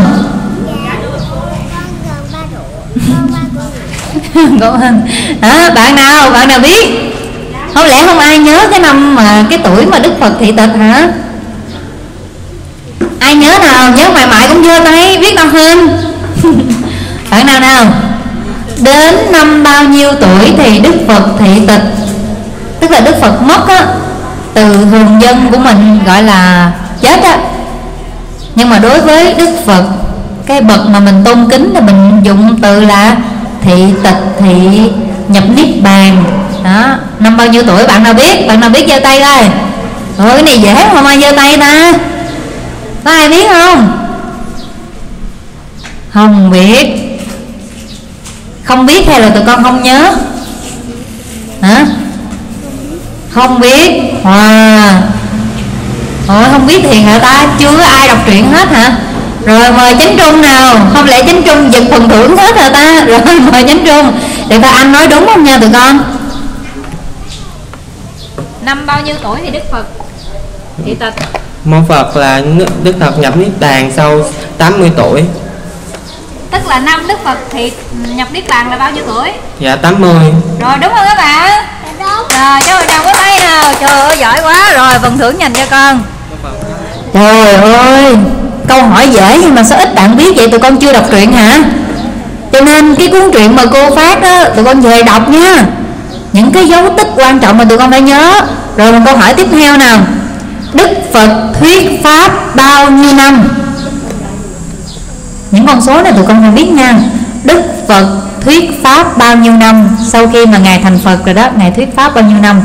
Speaker 4: Bạn nào biết? Không lẽ không ai nhớ cái năm mà cái tuổi mà Đức Phật thị tịch hả? Ai nhớ nào? Nhớ mãi cũng giơ tay, biết đâu hơn. Bạn nào? Đến năm bao nhiêu tuổi thì Đức Phật thị tịch? Tức là Đức Phật mất á, từ thường dân của mình gọi là chết á. Nhưng mà đối với Đức Phật, cái bậc mà mình tôn kính là mình dùng từ là thị tịch, thị nhập niết bàn. Đó, năm bao nhiêu tuổi bạn nào biết? Bạn nào biết giơ tay coi. Rồi cái này dễ không ai giơ tay ta? Có ai biết không? Không biết. Không biết hay là tụi con không nhớ? Hả? Không biết. Không biết thì hả ta? Chưa có ai đọc truyện hết hả? Rồi mời Chánh Trung nào. Không lẽ Chánh Trung giật phần thưởng hết hả ta? Rồi mời Chánh Trung. Để ta anh nói đúng không nha tụi con? Năm bao nhiêu tuổi thì Đức Phật thị tịch?
Speaker 5: Môn Phật là Đức Phật nhập niết bàn sau 80 tuổi.
Speaker 4: Tức là năm Đức Phật thì nhập niết bàn là bao nhiêu tuổi?
Speaker 5: Dạ 80.
Speaker 4: Rồi đúng không các bạn? Dạ đúng. Rồi cho một tràng vỗ
Speaker 2: tay nào. Trời ơi giỏi quá. Rồi phần thưởng dành cho con.
Speaker 4: Trời ơi, câu hỏi dễ nhưng mà sao ít bạn biết vậy? Tụi con chưa đọc truyện hả? Cho nên cái cuốn truyện mà cô phát đó, tụi con về đọc nha. Những cái dấu tích quan trọng mà tụi con phải nhớ. Rồi một câu hỏi tiếp theo nào. Đức Phật thuyết pháp bao nhiêu năm? Những con số này tụi con phải biết nha. Đức Phật thuyết pháp bao nhiêu năm? Sau khi mà Ngài thành Phật rồi đó, Ngài thuyết pháp bao nhiêu năm?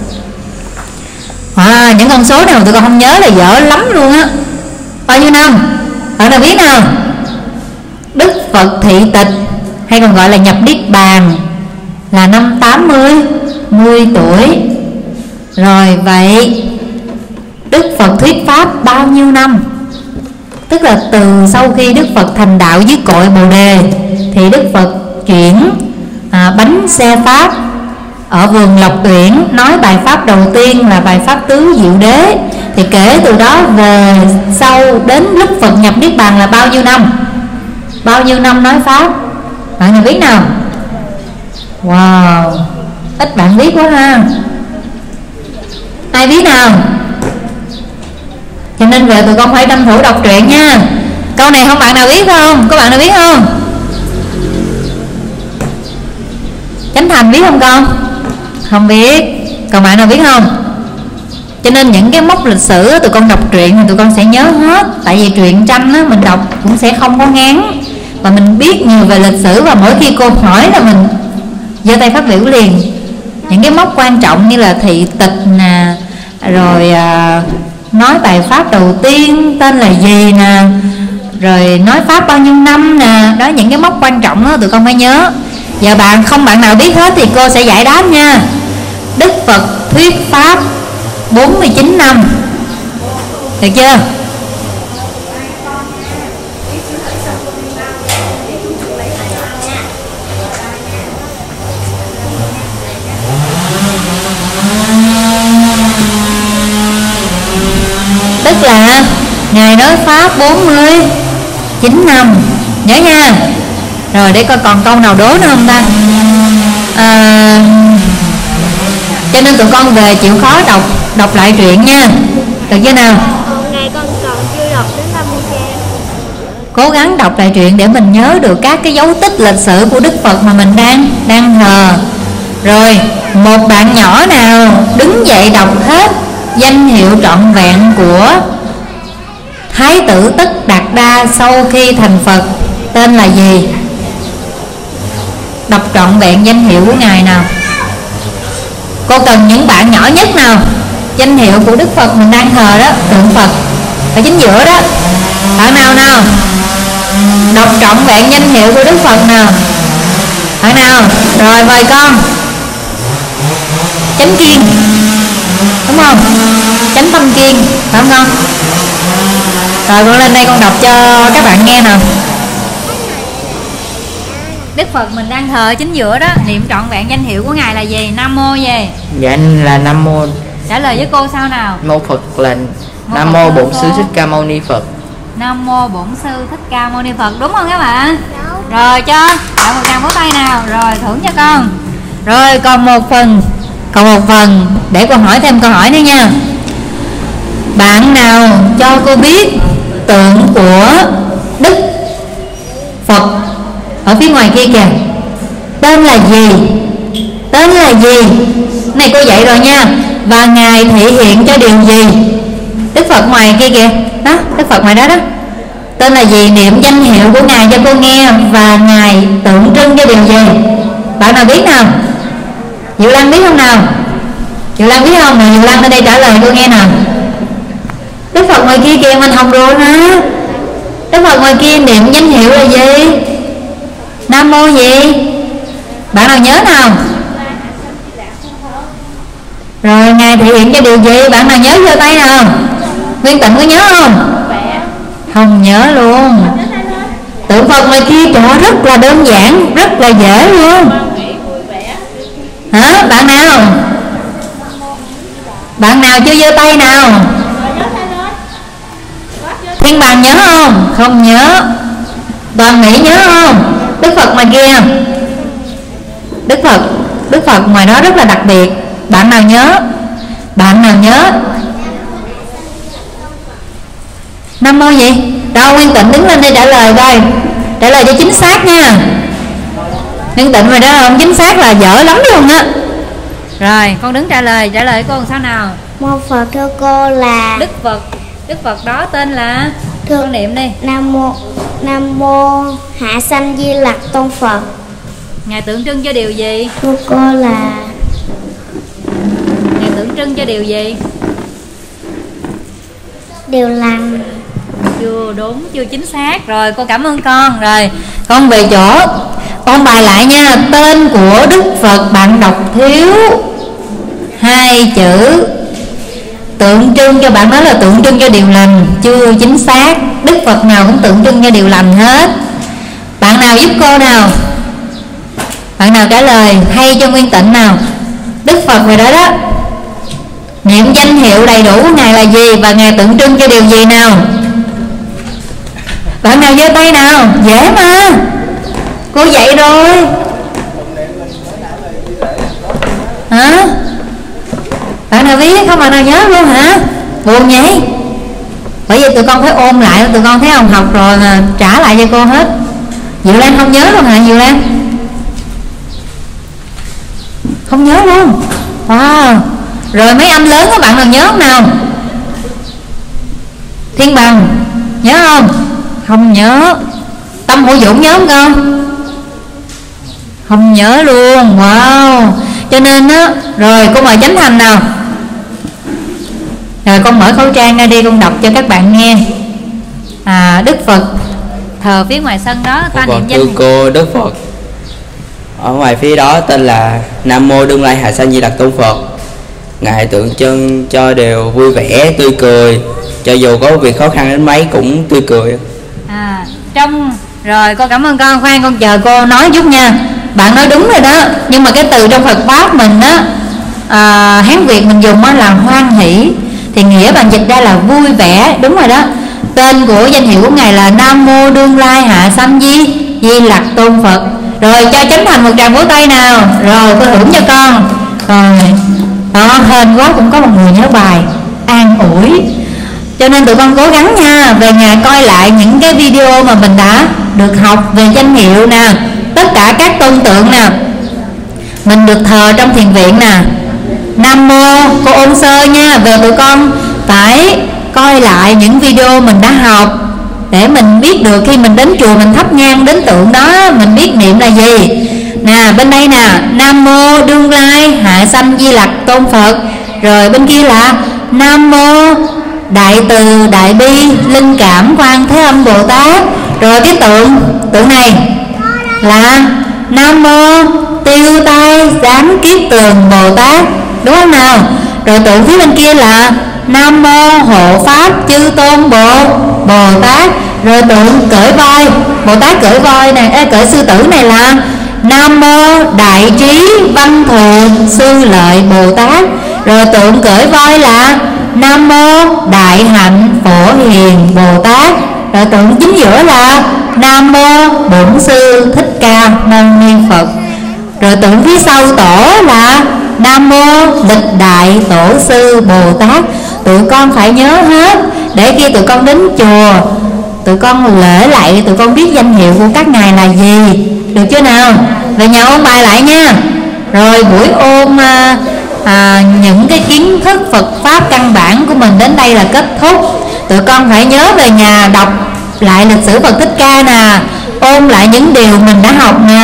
Speaker 4: Những con số này mà tụi con không nhớ là dở lắm luôn á. Bao nhiêu năm? Bạn nào biết nào? Đức Phật thị tịch hay còn gọi là nhập niết bàn là năm 80, 10 tuổi. Rồi vậy Đức Phật thuyết pháp bao nhiêu năm? Tức là từ sau khi Đức Phật thành đạo dưới cội Bồ Đề thì Đức Phật chuyển bánh xe pháp ở vườn Lộc Uyển, nói bài pháp đầu tiên là bài pháp tứ diệu đế. Thì kể từ đó về sau đến lúc Phật nhập niết bàn là bao nhiêu năm? Bao nhiêu năm nói pháp? Bạn nào biết nào? Wow, ít bạn biết quá ha. Ai biết nào? Cho nên về tụi con phải tranh thủ đọc truyện nha. Câu này không bạn nào biết không? Có bạn nào biết không? Chánh Thành biết không con? Không biết. Còn bạn nào biết không? Cho nên những cái mốc lịch sử tụi con đọc truyện thì tụi con sẽ nhớ hết. Tại vì truyện tranh á, mình đọc cũng sẽ không có ngán, và mình biết nhiều về lịch sử. Và mỗi khi cô hỏi là mình giơ tay phát biểu liền. Những cái mốc quan trọng như là thị tịch nè, rồi nói bài pháp đầu tiên tên là gì nè, rồi nói pháp bao nhiêu năm nè. Đó, những cái mốc quan trọng đó tụi con phải nhớ. Giờ bạn nào biết hết thì cô sẽ giải đáp nha. Đức Phật thuyết pháp 49 năm. Được chưa? Tức là Ngài nói pháp 49 năm. Nhớ nha. Rồi để coi còn câu nào đố nữa không ta? Cho nên tụi con về chịu khó đọc lại truyện nha. Được chưa nào?
Speaker 7: Ngày con còn chưa đọc đến 50 trang.
Speaker 4: Cố gắng đọc lại truyện để mình nhớ được các cái dấu tích lịch sử của Đức Phật mà mình đang thờ. Rồi một bạn nhỏ nào đứng dậy đọc hết danh hiệu trọn vẹn của Thái tử Tất Đạt Đa sau khi thành Phật tên là gì? Đọc trọn vẹn danh hiệu của Ngài nào. Cô cần những bạn nhỏ nhất nào. Danh hiệu của Đức Phật mình đang thờ đó, tượng Phật ở chính giữa đó. Bạn nào nào đọc trọn vẹn danh hiệu của Đức Phật nào? Bạn nào? Rồi mời con. Chánh Kiên, đúng không? Chánh Tâm Kiên, phải không con? Rồi con lên đây con đọc cho các bạn nghe nào.
Speaker 2: Đức Phật mình đang thờ chính giữa đó, niệm trọn vẹn danh hiệu của Ngài là gì? Nam mô gì?
Speaker 5: Dạ là Nam mô.
Speaker 2: Trả lời với cô sao nào?
Speaker 5: Mô Phật là Nam mô Bổn Sư Thích Ca Mâu Ni Phật.
Speaker 2: Nam mô Bổn Sư Thích Ca Mâu Ni Phật, đúng không các bạn? Rồi cho bạn một tràng vỗ tay nào. Rồi thưởng cho con.
Speaker 4: Rồi còn một phần để cô hỏi thêm câu hỏi nữa nha. Bạn nào cho cô biết tượng của Đức Phật ở phía ngoài kia kìa, tên là gì? Tên là gì? Này cô dạy rồi nha. Và Ngài thể hiện cho điều gì? Đức Phật ngoài kia kìa đó, Đức Phật ngoài đó đó, tên là gì? Niệm danh hiệu của Ngài cho cô nghe. Và Ngài tượng trưng cho điều gì? Bạn nào biết nào? Diệu Lan biết không nào? Diệu Lan biết không? Diệu Lan lên đây trả lời cô nghe nào. Đức Phật ngoài kia kìa, mình học rồi hả? Đức Phật ngoài kia niệm danh hiệu là gì? Nam mô gì? Bạn nào nhớ nào? Rồi Ngài thể hiện cho điều gì? Bạn nào nhớ giơ tay nào? Nguyên Tịnh có nhớ không? Không nhớ luôn. Tượng Phật ngoài kia trời rất là đơn giản, rất là dễ luôn. Hả? Bạn nào? Bạn nào chưa giơ tay nào? Thiên Bằng nhớ không? Không nhớ. Toàn Mỹ nhớ không? Đức Phật ngoài kia, Đức Phật ngoài đó rất là đặc biệt. Bạn nào nhớ? Bạn nào nhớ? Nam mô gì? Đâu Nguyên Tịnh đứng lên đây trả lời coi. Trả lời cho chính xác nha. Nguyên Tịnh rồi đó không? Chính xác là dở lắm luôn á. Rồi con đứng trả lời cô làm sao nào?
Speaker 7: Mô Phật thưa cô là
Speaker 4: Đức Phật đó tên là
Speaker 7: thưa
Speaker 4: con niệm đi.
Speaker 7: Nam mô Hạ Sanh Di Lặc Tôn Phật.
Speaker 4: Ngài tượng trưng cho điều gì?
Speaker 7: Thưa cô là
Speaker 4: Ngài tượng trưng cho điều gì?
Speaker 7: điều lành.
Speaker 4: Chưa đúng, chưa chính xác. Rồi cô cảm ơn con. Rồi con về chỗ ôn bài lại nha. Tên của Đức Phật bạn đọc thiếu 2 chữ. Tượng trưng cho bạn nói là tượng trưng cho điều lành, chưa chính xác. Đức Phật nào cũng tượng trưng cho điều lành hết. Bạn nào giúp cô nào? Bạn nào trả lời hay cho Nguyên Tịnh nào? Đức Phật rồi đó đó. Niệm danh hiệu đầy đủ của Ngài là gì và Ngài tượng trưng cho điều gì nào? Bạn nào giơ tay nào? Dễ mà, cô dạy rồi. Hả? Bạn nào biết không? Bạn nào nhớ luôn hả? Buồn vậy. Bởi vì tụi con phải ôn lại. Tụi con thấy không, học rồi mà trả lại cho cô hết. Diệu Lan không nhớ luôn hả Diệu Lan? Không nhớ luôn. Wow. Rồi mấy âm lớn các bạn nào nhớ không nào? Thiên Bằng nhớ không? Không nhớ. Tâm Hữu Dũng nhớ không con? Không nhớ luôn. Wow. Cho nên á, rồi cô mời Chánh Thành nào. Rồi con mở khẩu trang ra đi, con đọc cho các bạn nghe. Đức Phật thờ phía ngoài sân đó, ta niệm danh.
Speaker 5: Thưa cô, Đức Phật ở ngoài phía đó tên là Nam Mô Đương Lai Hạ Sanh Di Lặc Tôn Phật. Ngài tượng trưng cho đều vui vẻ, tươi cười, cho dù có việc khó khăn đến mấy cũng tươi cười.
Speaker 4: Rồi cô cảm ơn con. Khoan, con chờ cô nói chút nha. Bạn nói đúng rồi đó, nhưng mà cái từ trong Phật pháp mình á, Hán Việt mình dùng á là hoan hỷ, thì nghĩa bạn dịch ra là vui vẻ. Đúng rồi đó. Tên của danh hiệu của Ngài là Nam Mô Đương Lai Hạ Sanh Di Lặc Tôn Phật. Rồi cho Chánh Thành một tràng vỗ tay nào. Rồi cô thưởng cho con. Rồi đó, hên quá cũng có một người nhớ bài, an ủi. Cho nên tụi con cố gắng nha. Về nhà coi lại những cái video mà mình đã được học về danh hiệu nè, tất cả các tôn tượng nè, mình được thờ trong thiền viện nè. Nam Mô, cô ôn sơ nha. Về tụi con phải coi lại những video mình đã học để mình biết được khi mình đến chùa mình thắp nhang đến tượng đó, mình biết niệm là gì. Nè bên đây nè, Nam Mô Đương Lai Hạ Sanh Di Lặc Tôn Phật. Rồi bên kia là Nam Mô Đại Từ Đại Bi Linh Cảm Quan Thế Âm Bồ Tát. Rồi cái tượng này là Nam Mô Tiêu Tai Giám Kiết Tường Bồ Tát, đúng không nào? Rồi tượng phía bên kia là Nam Mô Hộ Pháp Chư Tôn Bồ Tát. Rồi tượng cởi voi, Bồ Tát cởi voi này, cởi sư tử này là Nam Mô Đại Trí Văn Thù Sư Lợi Bồ Tát. Rồi tượng cởi voi là Nam Mô Đại Hạnh Phổ Hiền Bồ Tát. Rồi tượng chính giữa là Nam Mô Bổn Sư Thích Ca Mâu Ni Phật. Rồi tượng phía sau tổ là Nam Mô Lịch Đại Tổ Sư Bồ Tát. Tụi con phải nhớ hết để khi tụi con đến chùa, tụi con lễ lạy, tụi con biết danh hiệu của các ngài là gì. Được chưa nào? Về nhà ôn bài lại nha. Rồi buổi ôn những cái kiến thức Phật Pháp căn bản của mình đến đây là kết thúc. Tụi con phải nhớ về nhà đọc lại lịch sử Phật Thích Ca nè, ôn lại những điều mình đã học nè.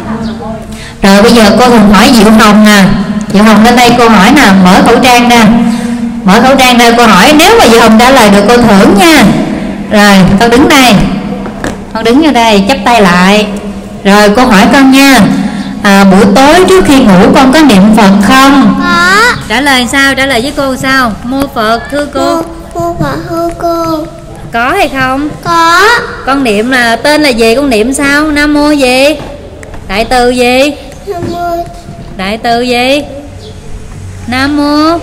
Speaker 4: Rồi bây giờ cô thường hỏi Diệu Hồng nè. Diệu Hồng lên đây cô hỏi nè, mở khẩu trang ra. Mở khẩu trang ra cô hỏi, nếu mà Diệu Hồng trả lời được cô thưởng nha. Rồi con đứng đây, con đứng ở đây chắp tay lại. Rồi cô hỏi con nha, buổi tối trước khi ngủ con có niệm Phật không?
Speaker 7: Có.
Speaker 4: Trả lời sao? Trả lời với cô sao? Mô Phật thưa cô.
Speaker 7: Mô Phật thưa cô.
Speaker 4: Có hay không?
Speaker 7: Có.
Speaker 4: Con niệm là tên là gì? Con niệm sao? Nam Mô gì? Đại từ gì?
Speaker 7: Nam Mô.
Speaker 4: Đại từ gì? Nam Mô.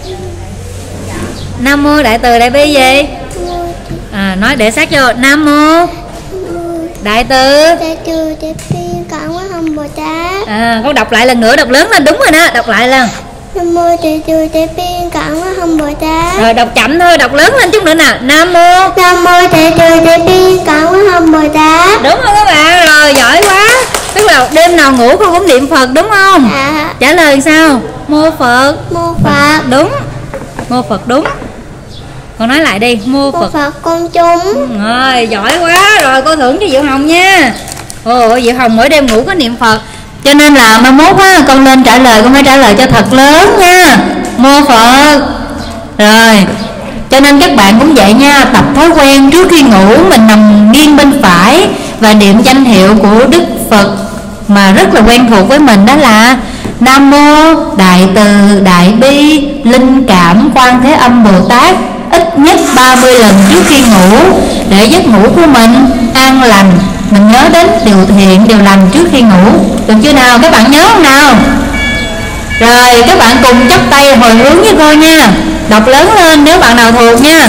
Speaker 4: Nam Mô Đại từ Đại Bi gì? Nói để sát vô. Nam Mô Đại từ
Speaker 7: Đại từ Đại Bi Quảng Quá Hồng Bồ Tát.
Speaker 4: Con đọc lại lần nữa, đọc lớn lên. Đúng rồi đó, đọc lại lần.
Speaker 7: Nam Mô Đại từ Đại Bi Cận Quá Hồng Bồ Tát.
Speaker 2: Rồi đọc chậm thôi, đọc lớn lên chút nữa nè. Nam mô
Speaker 7: Thầy Trừ Thầy Bi Cận Quá Hồng Bồ Tát.
Speaker 2: đúng không các bạn? Rồi giỏi quá. Tức là đêm nào ngủ con cũng niệm Phật đúng không?
Speaker 7: Dạ.
Speaker 2: Trả lời sao? Mô Phật.
Speaker 7: Mô Phật.
Speaker 2: Đúng. Mô Phật đúng. Con nói lại đi. Mô
Speaker 7: Mô
Speaker 2: Phật.
Speaker 7: Phật công chúng.
Speaker 2: Rồi giỏi quá. Rồi cô thưởng cho Diệu Hồng nha. Ồ, Diệu Hồng mỗi đêm ngủ có niệm Phật. Cho nên là mai mốt á, con lên trả lời con phải trả lời cho thật lớn nha. Mô Phật. Rồi. Cho nên các bạn cũng vậy nha. Tập thói quen trước khi ngủ mình nằm nghiêng bên phải và niệm danh hiệu của Đức Phật mà rất là quen thuộc với mình, đó là Nam Mô Đại Từ Đại Bi Linh Cảm Quan Thế Âm Bồ Tát, ít nhất 30 lần trước khi ngủ để giấc ngủ của mình an lành. Mình nhớ đến điều thiện, điều lành trước khi ngủ. Được chưa nào? Các bạn nhớ không nào? Rồi các bạn cùng chắp tay hồi hướng với cô nha. Đọc lớn lên nếu bạn nào thuộc nha.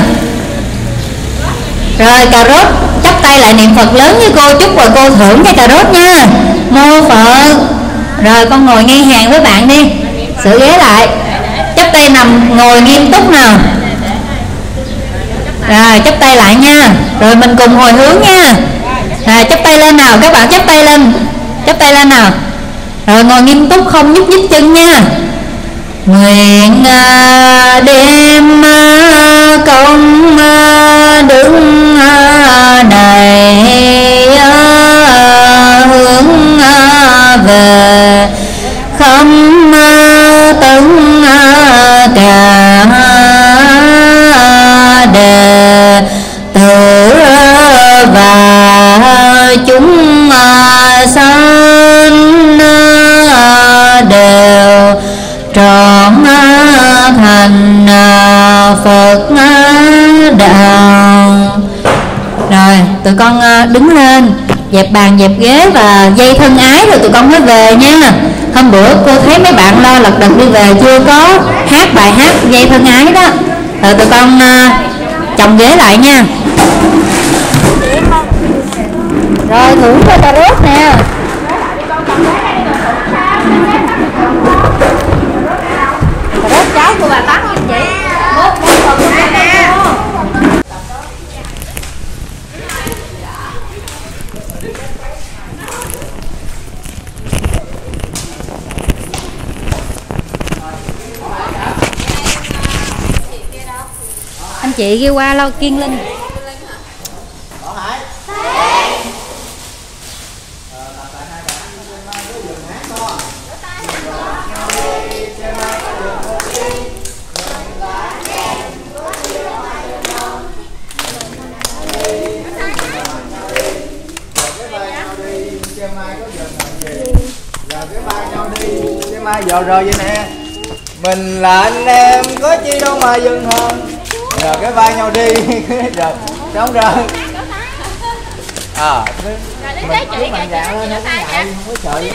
Speaker 2: Rồi cà rốt chắp tay lại niệm Phật lớn với cô chút rồi cô thưởng cho cà rốt nha. Mô Phật. Rồi con ngồi ngay hàng với bạn đi. Sửa ghế lại. Chắp tay nằm ngồi nghiêm túc nào. Rồi chắp tay lại nha. Rồi mình cùng hồi hướng nha. Rồi chắp tay lên nào. Các bạn chắp tay lên. Chắp tay lên nào. Rồi ngồi nghiêm túc không nhúc nhích chân nha. Nguyện đêm công đức này hướng về khắp tấn cả đệ tử và chúng sanh đều trọn thành Phật đạo. Rồi tụi con đứng lên dẹp bàn dẹp ghế và dây thân ái rồi tụi con mới về nha. Hôm bữa cô thấy mấy bạn lo lật đật đi về chưa có hát bài hát dây thân ái đó. Rồi tụi con chồng ghế lại nha. Rồi thưởng cho cà rốt nè. Cà rốt trái của bà Tám không chị? Một phần của bà nè. Anh chị kêu qua lo Kiên Linh.
Speaker 1: Mai giờ rồi vậy nè, mình là anh em có chi đâu mà dừng hơn, giờ cái vai nhau đi rồi trống rơi mình cứ mạnh dạn lên không có ngại, không có sợ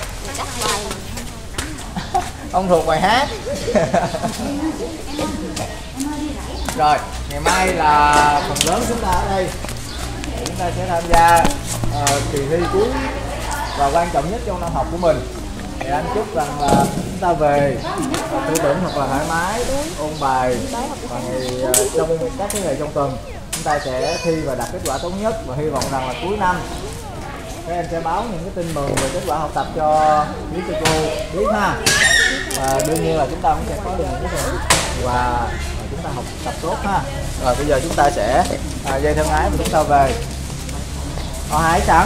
Speaker 1: ông thuộc bài hát. Rồi ngày mai là phần lớn chúng ta ở đây, chúng ta sẽ tham gia kỳ thi cuối và quan trọng nhất trong năm học của mình. Thì anh chúc rằng là chúng ta về tư tưởng thật là thoải mái, ôn bài và trong các cái ngày trong tuần chúng ta sẽ thi và đạt kết quả tốt nhất, và hy vọng rằng là cuối năm các em sẽ báo những cái tin mừng về kết quả học tập cho quý cho cô biết ha. Và đương nhiên là chúng ta cũng sẽ có được những cái và chúng ta học tập tốt ha. Rồi bây giờ chúng ta sẽ dây thân ái và chúng ta về. Họ Hải sẵn.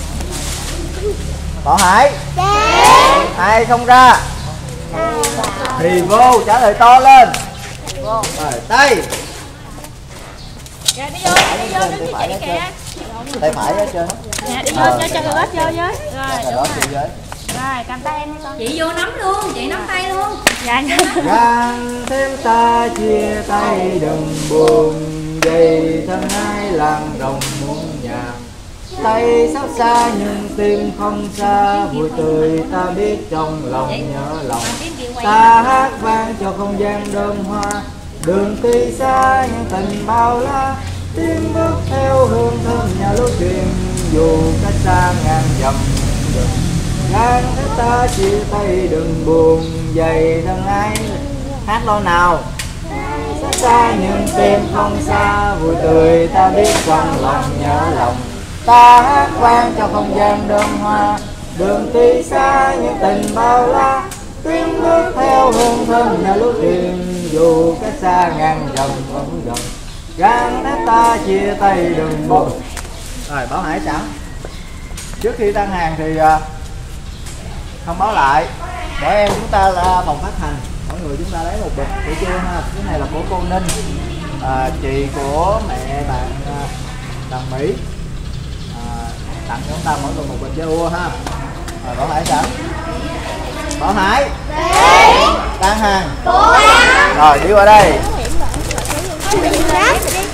Speaker 1: Bảo Hải. Ai không ra thì vô, trả lời to lên. Rồi tay.
Speaker 2: Rồi đi vô, đứng chị kìa.
Speaker 1: Tay phải ở trên.
Speaker 2: Nè đi vô cho người bớt vô với. Rồi đúng rồi. Rồi cầm tay em con. Chị vô nắm luôn, chị nắm tay luôn. Dạ.
Speaker 1: Gan thêm ta chia tay đừng buồn, dây thân ai làng đồng muôn nhà. Tay xót xa nhưng tim không xa, vui tươi ta biết trong lòng nhớ lòng. Ta hát vang cho không gian đơm hoa, đường tuy xa nhưng tình bao la. Tiếng bước theo hương thơm nhà lối truyền, dù cách xa ngàn dặm đường. Gan ta chia tay đừng buồn, dày thân ai Hát lo nào. Xa xa nhưng tim không xa, vui tươi ta biết trong lòng nhớ lòng. Ta hát vang cho không gian đơm hoa, đường tuy xa nhưng tình bao la. Tiếng nước theo hương thơm nhà lúa thuyền, dù cách xa ngàn dặm vẫn gần. Gan nát ta chia tay đừng buồn. Rồi Bảo Hải sẵn. Trước khi tăng hàng thì thông báo lại mỗi em chúng ta là phòng phát hành, mỗi người chúng ta lấy một bịch của chưa ha. Cái này là của cô Ninh, chị của mẹ bạn Đằng Mỹ, tặng chúng ta mỗi người một bịch Zalo ha. Rồi Bảo Hải sẵn. Bảo Hải tăng hàng rồi đi qua đây.